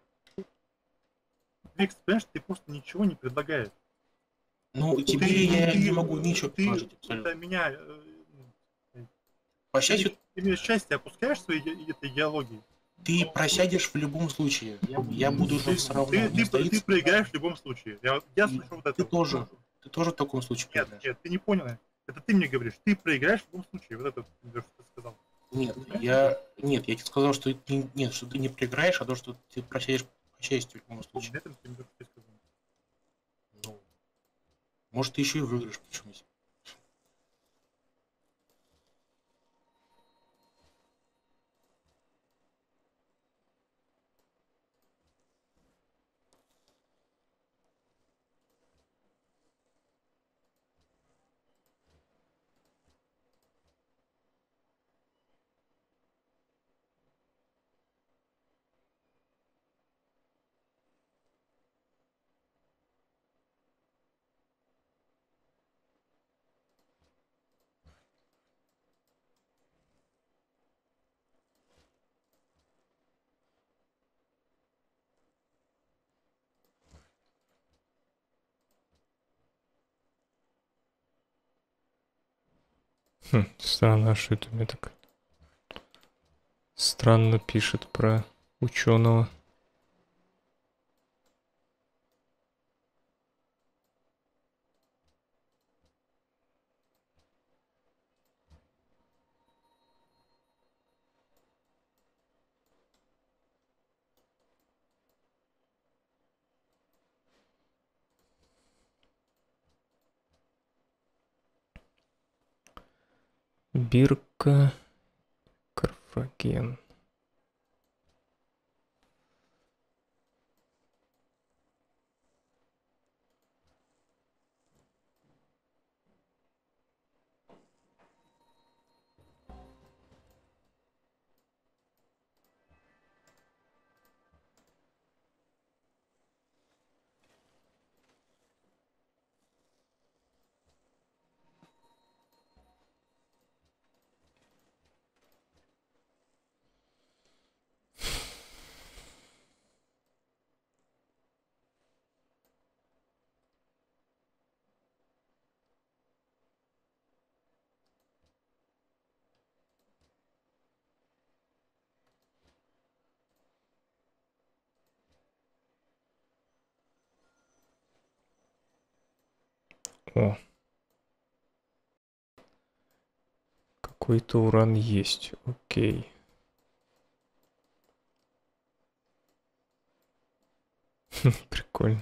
Викс, понимаешь, ты просто ничего не предлагаешь.
Ну, тебе
Ты-
я
ты-
не могу ничего
ты,
предложить абсолютно.
это меня... э,
По
Ты,
счастью,
ты мне счастье опускаешь своей и- этой идеологии.
ты просядешь в любом случае. Я, я буду
Ты,
все равно
ты,
не
ты,
столице.
ты проиграешь в любом случае. Я, я
И
слышу вот это.
ты
вот.
тоже. Ты тоже в таком случае
Нет,
проиграешь.
нет, ты не понял. Это ты мне говоришь. Ты проиграешь в любом случае. Вот это, вот, что ты сказал.
Нет, я. Нет, я тебе сказал, что ты, нет, что ты не проиграешь, а то, что ты просядешь по счастью в любом
На
случае.
этом ты мне только что сказал.
Ну, может, ты еще и выиграешь, почему нет?
Хм, странно, что это мне так странно пишет про ученого. Бирка, Карфаген. О. Какой-то уран есть. Окей. Прикольно.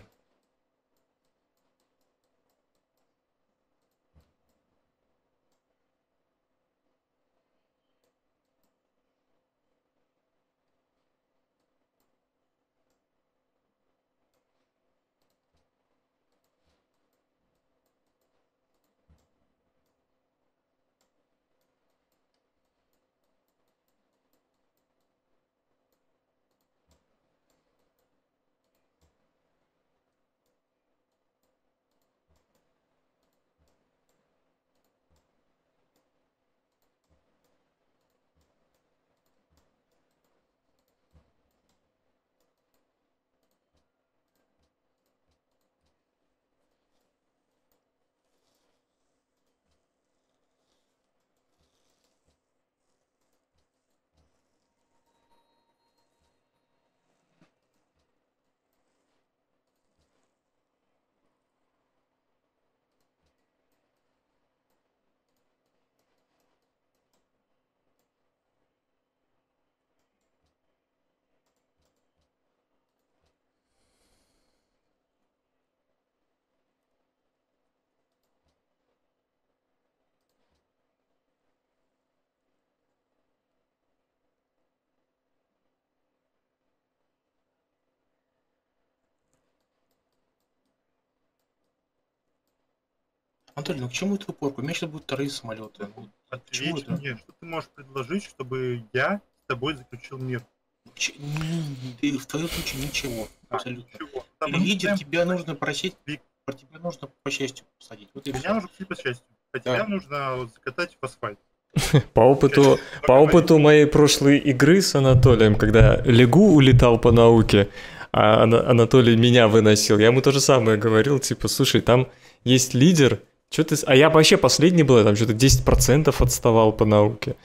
Анатолий, ну к чему это упорку? У меня сейчас будут вторые самолеты. Ну, почему
Ответь
это?
мне, что ты можешь предложить, чтобы я с тобой заключил мир?
Ч- н- ты в твоем случае ничего.
А,
Абсолютно.
ничего.
Ты
Там
лидер,
мы
тебя нужно просить,
Вик.
про тебя нужно по счастью посадить. Вот и
Меня
все.
нужно пустить по счастью. А
Да.
тебя нужно вот закатать в асфальт.
По опыту, по опыту моей прошлой игры с Анатолием, когда Легу улетал по науке, а Ана- Анатолий меня выносил, я ему то же самое говорил, типа, слушай, там есть лидер, что ты... с- А я вообще последний был, я там что-то десять процентов отставал по науке.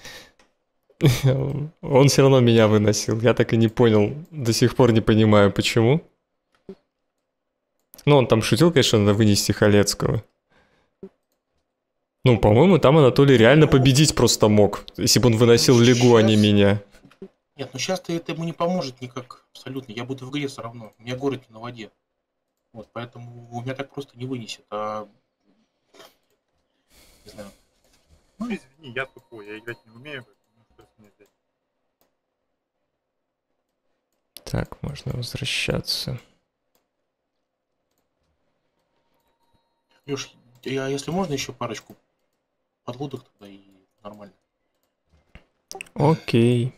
Он все равно меня выносил, я так и не понял, до сих пор не понимаю, почему. Ну, он там шутил, конечно, надо вынести Халецкого. Ну, по-моему, там Анатолий реально победить просто мог, если бы он выносил Легу, а не
Щас-
меня.
Нет, ну сейчас-то это ему не поможет никак. Абсолютно. Я буду в игре все равно. У меня город не на воде. Вот, поэтому у меня так просто не вынесет. А... Не знаю.
Ну извини, я тупой, я играть не умею, поэтому что с меня взять?
Так, можно возвращаться.
Леш, я, если можно, еще парочку подлодок тогда и нормально.
Окей.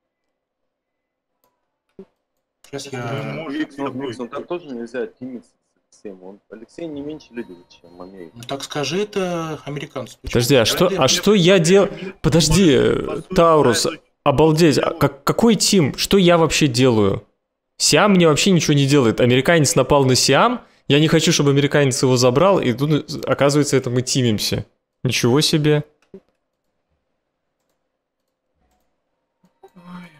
Сейчас
Ну,
я...
может,
Викс,
с
ну,
тобой.
Викс, ну так тоже нельзя тимиться с Алексеем. Он, Алексей не меньше лидер, чем Америка.
Ну так скажи это американцу. Почему?
Подожди, а что, а что я делал? Подожди, э, Таурус, обалдеть, а как- какой тим? Что я вообще делаю? Сиам мне вообще ничего не делает. Американец напал на Сиам, я не хочу, чтобы американец его забрал, и тут, оказывается, это мы тимимся. Ничего себе.
Ой,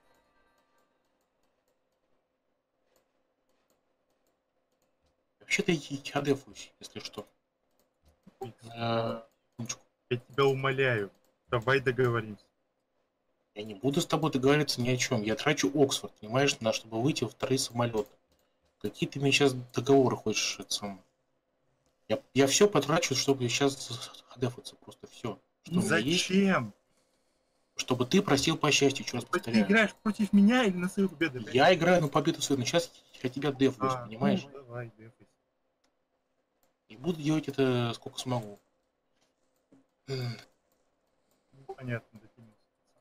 Вообще-то я дефуюсь, если что.
Викс,
На секундочку.
я тебя умоляю, давай договоримся.
Я не буду с тобой договариваться ни о чем. Я трачу Оксфорд, понимаешь, на чтобы выйти во вторые самолеты. Какие ты мне сейчас договоры хочешь это самое? Я, я все потрачу, чтобы сейчас дефаться, просто все. Что у меня есть,
Зачем?
чтобы ты просил по счастью, еще раз
Ты
повторяю.
играешь против меня или на свою победу? блядь?
Я играю на победу свою, но сейчас я тебя дефлюсь,
А,
понимаешь?
ну, давай, дефайся.
И буду делать это сколько смогу. М,
Ну, понятно, дотянуться.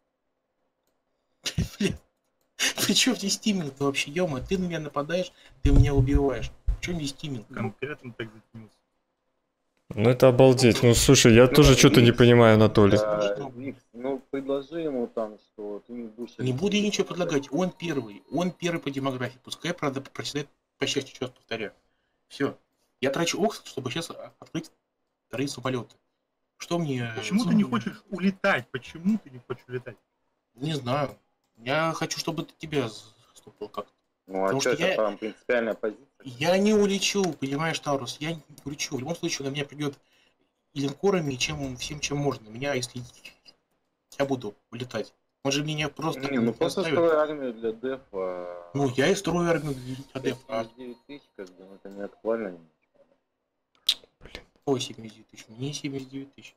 Блин, при чем здесь стиминг вообще, ё ты на меня нападаешь, ты меня убиваешь. В чем здесь стиминг?
Конкретно так затянулся.
Ну это обалдеть. Ну слушай, я
Ну,
тоже что-то не
Викс,
понимаю, Анатолий.
а, Викс, ну предложи ему там, что ты не будешь...
Не буду я ничего предлагать, он первый, он первый по демографии, пускай, правда, проседает по счастью, еще раз повторяю. Все. Я трачу Оксфорд, чтобы сейчас открыть вторые самолеты. Что мне...
Почему ты не хочешь улетать? Почему ты не хочешь улетать?
Не знаю. Я хочу, чтобы ты тебя заступил как-то.
Ну а
Потому
что,
что
это
я-
прям принципиальная позиция?
Я не улечу, понимаешь, Таурус, я не улечу. В любом случае на меня придет и линкорами, и чем, всем, чем можно. Меня, если я буду улетать. Он же меня просто...
Не, ну просто
оставит.
строй армию для дефа.
Ну, я и строю армию для дефа. А
девять тысяч, как бы, ну, это не актуально немножко.
какой семьдесят девять тысяч? Мне семьдесят девять тысяч.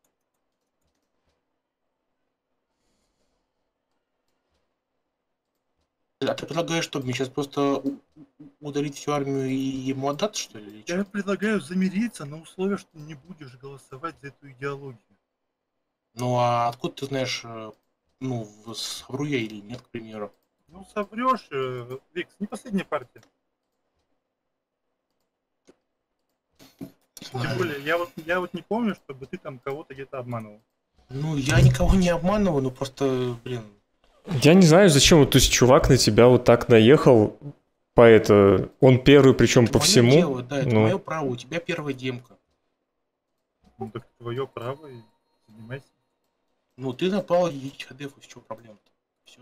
А ты предлагаешь, что мне сейчас просто у- у- удалить всю армию и ему отдать, что ли? или чё?
Я предлагаю замириться на условии, что ты не будешь голосовать за эту идеологию.
Ну, а откуда ты знаешь, э, ну, в- совру я или нет, к примеру?
Ну, соврешь, э, Викс, не последняя партия. Тем более, я вот, я вот не помню, чтобы ты там кого-то где-то обманывал.
Ну, я никого не обманываю, ну просто, блин,
Я не знаю, зачем вот, то есть чувак на тебя вот так наехал, по это, он первый, причем
это
по
моё
всему.
дело, да, это
Ну,
мое право, у тебя первая демка.
Ну, так твое право, и занимайся.
Ну, ты напал и чадефу, в чем проблема-то? Все.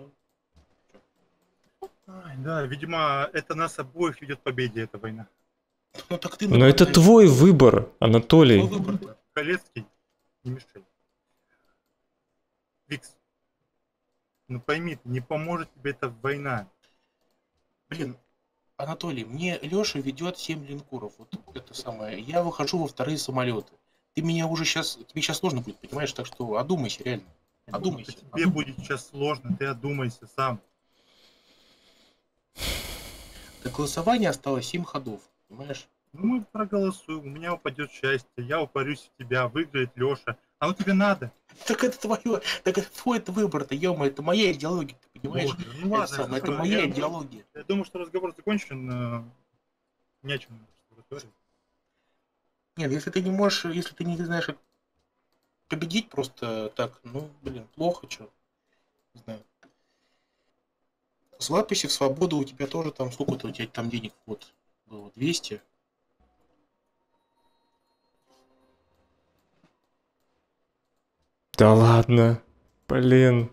Ай, да, видимо, это нас обоих ведет к победе, эта война.
Ну, так ты
Но это
нападай.
твой выбор, Анатолий.
Твой выбор.
Колецкий, не мешай. Викс, ну пойми, не поможет тебе эта война.
Блин, Анатолий, мне Леша ведет семь линкоров. Вот это самое. Я выхожу во вторые самолеты. Ты меня уже сейчас, тебе сейчас сложно будет, понимаешь? Так что одумайся, реально. Одумайся.
Тебе будет сейчас сложно, ты одумайся сам.
До голосования осталось семь ходов, понимаешь?
Ну, мы проголосуем, у меня упадет счастье, я упарюсь в тебя, выиграет Леша. А ну тебе надо.
Так это твое, так это твой это выбор-то, ё это моя идеология, ты понимаешь?
Боже, ну
Это
ладно,
самое, это
хорошо,
моя
я,
идеология.
я думаю, что разговор закончен. э, Не о чем разговаривать.
Нет, если ты не можешь, если ты не знаешь, как победить просто так, ну, блин, плохо, что, не знаю. С надписи в свободу у тебя тоже там, сколько-то у тебя там денег, вот, было, двести.
Да ладно. Блин.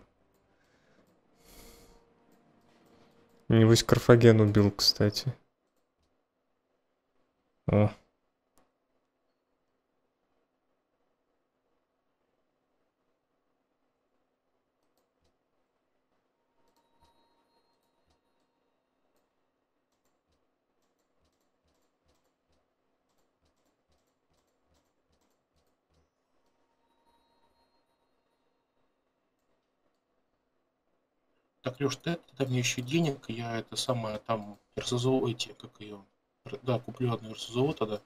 Небось Карфаген убил, кстати. О.
Так, Леш, ты, ты мне еще денег, я это самое, там, эр эс зэ о, эти, как ее, да, куплю одну эр эс зэ о тогда.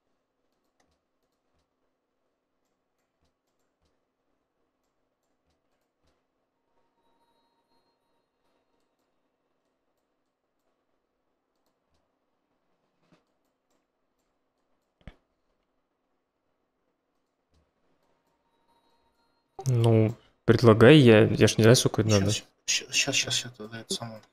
Ну, предлагай, я, я ж не знаю, сколько это надо.
Сейчас, сейчас, сейчас, сейчас, сейчас, тогда это самое.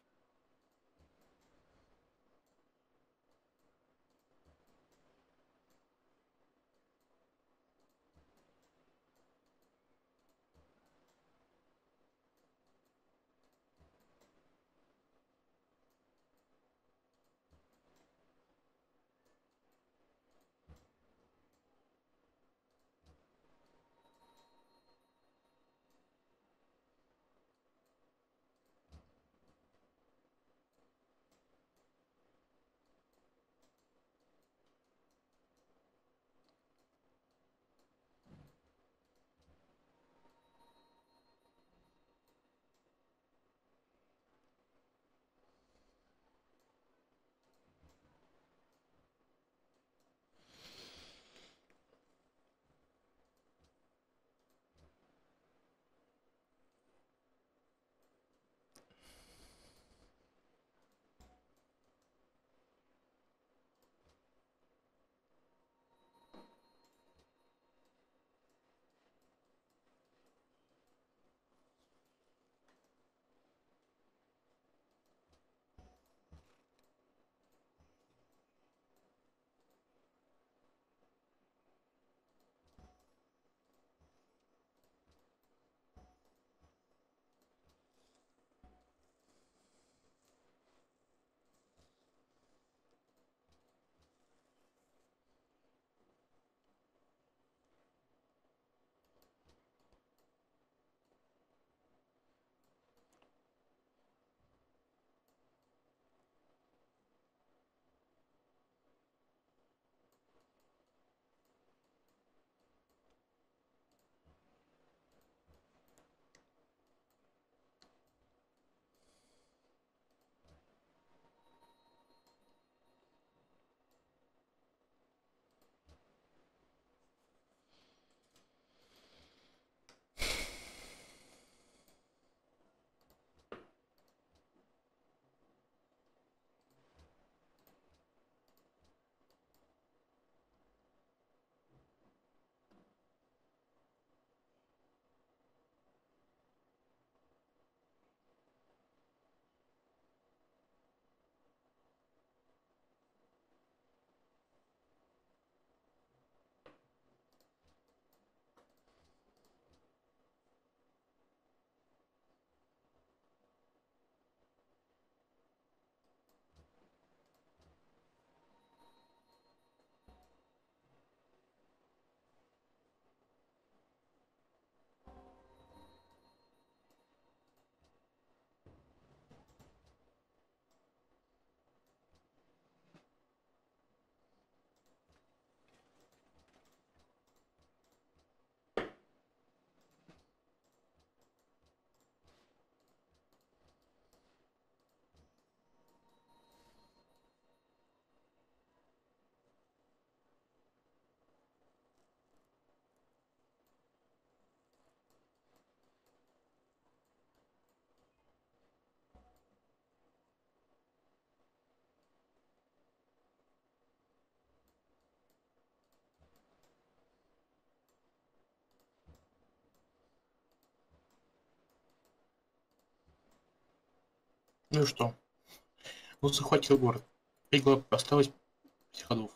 Ну и что? Ну, захватил город. Пять глав осталось, пять ходов.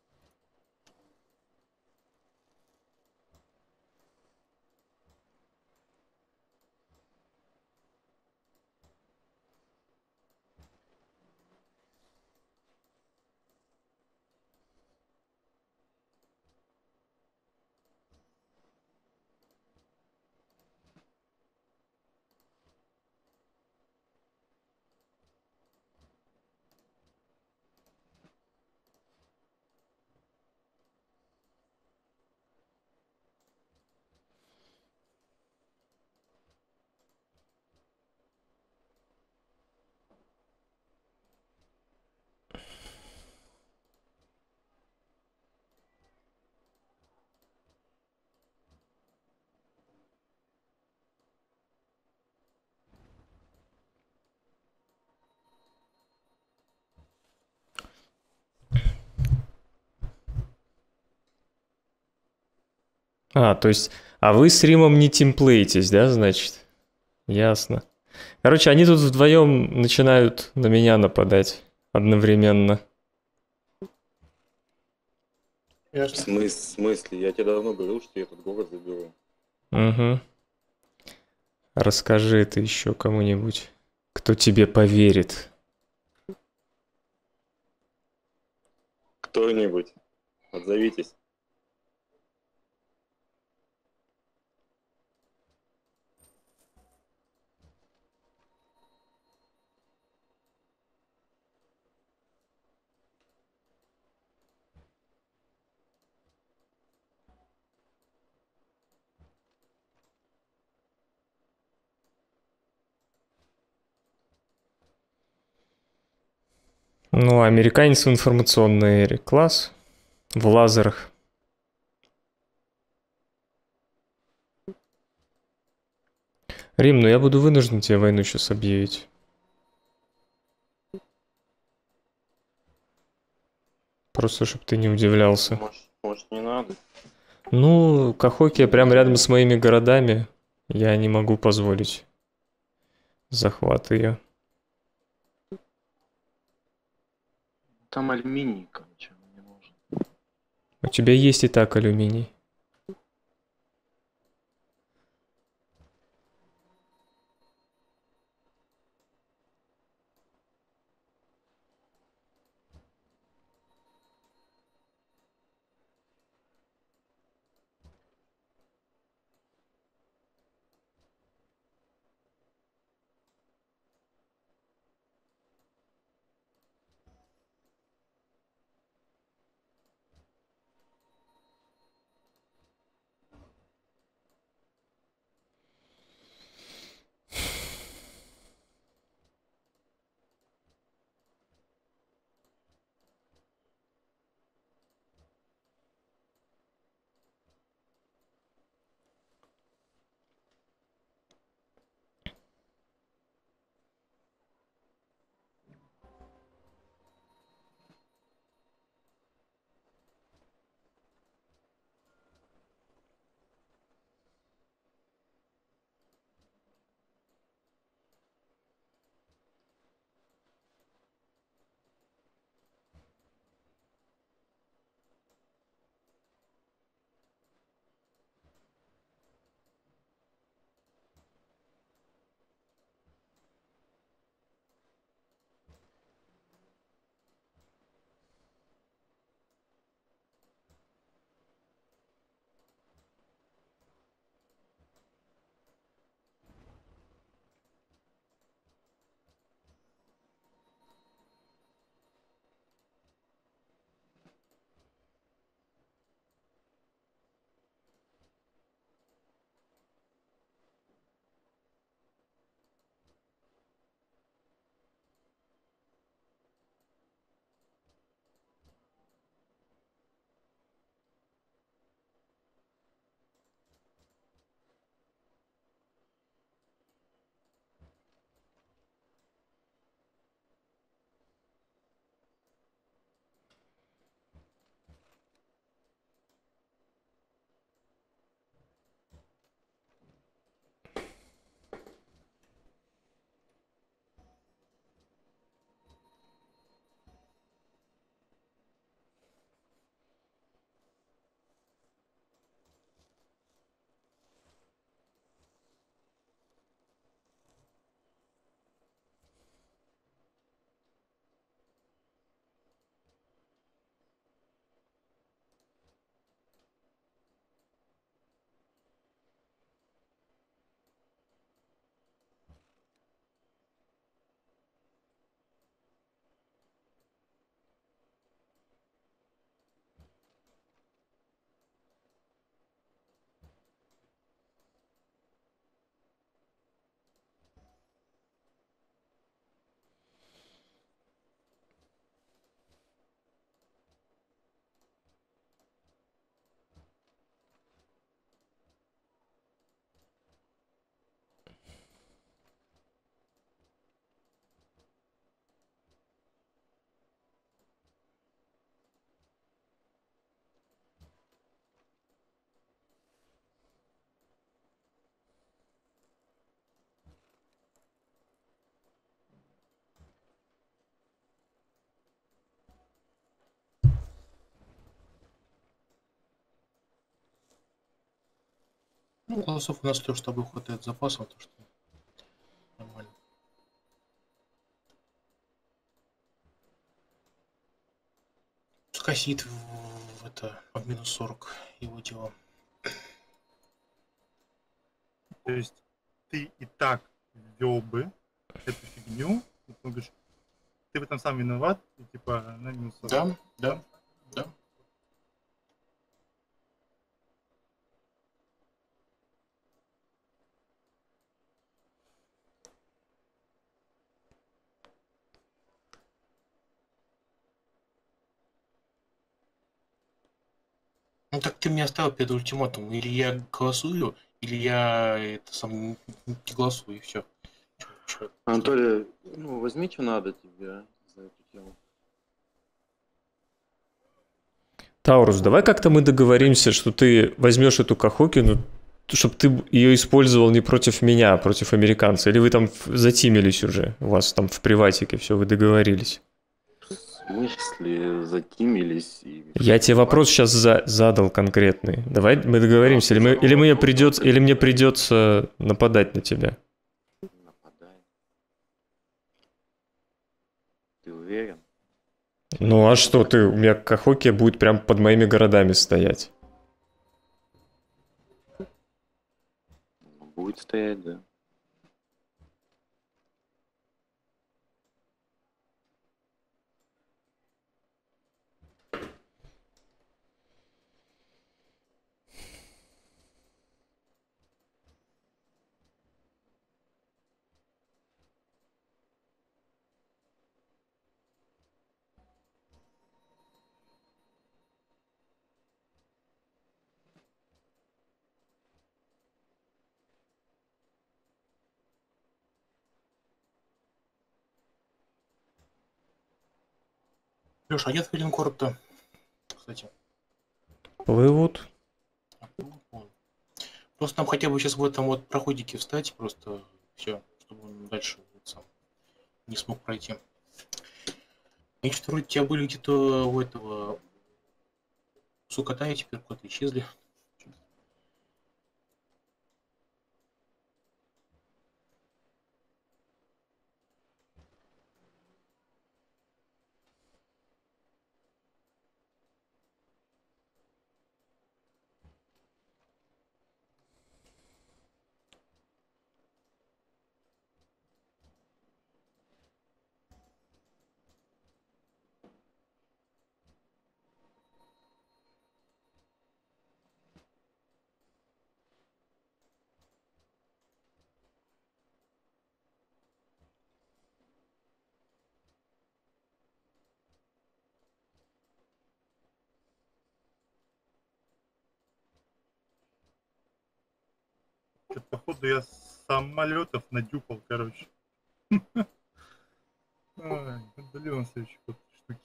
А, то есть, а вы с Римом не тимплейтесь, да, значит? Ясно. Короче, они тут вдвоем начинают на меня нападать одновременно.
В
Ясно.
смысле, в смысле? Я тебе давно говорил, что я этот город заберу.
Угу. Расскажи это еще кому-нибудь, кто тебе поверит.
Кто-нибудь, отзовитесь.
Ну, американец в информационной эре. Класс. В лазерах. Рим, ну я буду вынужден тебе войну сейчас объявить. Просто, чтобы ты не удивлялся.
Может, может не надо?
Ну, Кахокия прямо рядом с моими городами. Я не могу позволить захват ее.
Там алюминий, короче, мне нужен.
У тебя есть и так алюминий.
Ну, голосов у нас тоже с тобой хватает запасов, то что нормально. Пускай сидит в, в это, в минус сорок его дело.
То есть ты и так ввел бы эту фигню, вот он говорит, ты в этом сам виноват, и типа на минус сорок.
Да, да, да. Ну так ты мне оставил перед ультиматумом. Или я голосую, или я это сам не, не голосую, и все.
Анатолий, ну возьми, что надо тебе за эту тему.
Таурус, давай как-то мы договоримся, что ты возьмешь эту Кахокину, чтобы ты ее использовал не против меня, а против американца. Или вы там затимились уже, у вас там в приватике все, вы договорились.
В смысле затимились? И...
Я тебе вопрос сейчас за, задал конкретный. Давай мы договоримся, или, мы, или, мне придется, или мне придется нападать на тебя.
Нападай. Ты уверен?
Ну а что ты, у меня Кахоки будет прям под моими городами стоять.
Будет стоять, да.
Леша, а нет Филинкорта, кстати.
Плывут.
Просто нам хотя бы сейчас в этом вот проходике встать, просто все, чтобы он дальше вот сам не смог пройти. И что вроде у тебя были где-то у этого Сукота, и теперь куда-то исчезли.
Что-то, походу я самолетов надюпал, короче. Ай, удалил следующий ход штуки.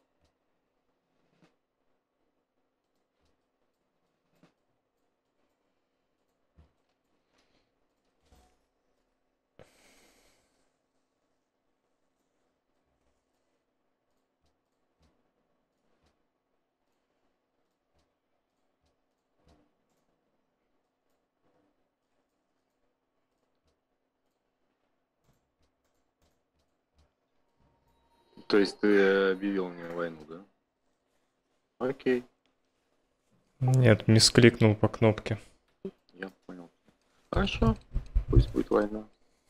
То есть ты объявил мне войну, да? Окей,
Нет, мискликнул по кнопке.
я понял. Хорошо, пусть будет война.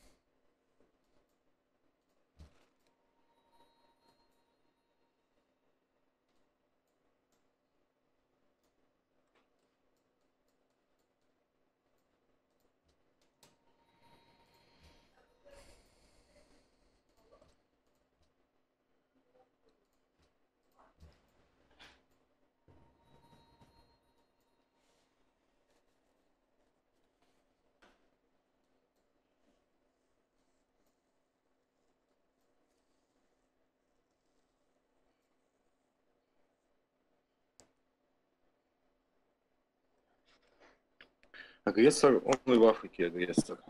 Агрессор, он и в Африке агрессор.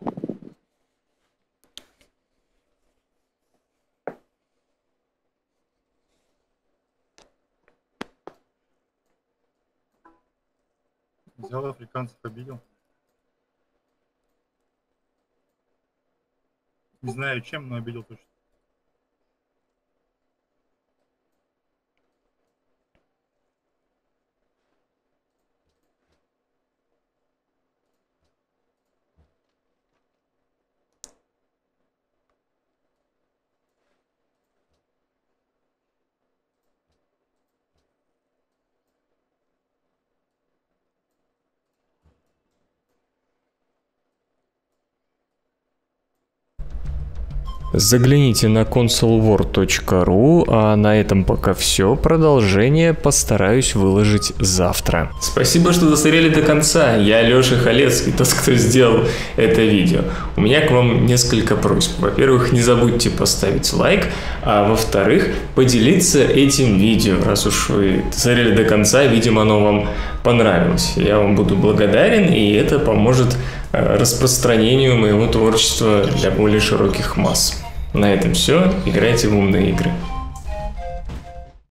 Взял африканцев, обидел. Не знаю чем, но обидел точно.
Загляните на консол вор точка ру, а на этом пока все. Продолжение постараюсь выложить завтра. Спасибо, что досмотрели до конца. Я Лёша Халецкий, тот, кто сделал это видео. У меня к вам несколько просьб. Во-первых, не забудьте поставить лайк, а во-вторых, поделиться этим видео. Раз уж вы досмотрели до конца, видимо, оно вам понравилось. Я вам буду благодарен, и это поможет распространению моего творчества для более широких масс. На этом все. Играйте в умные игры.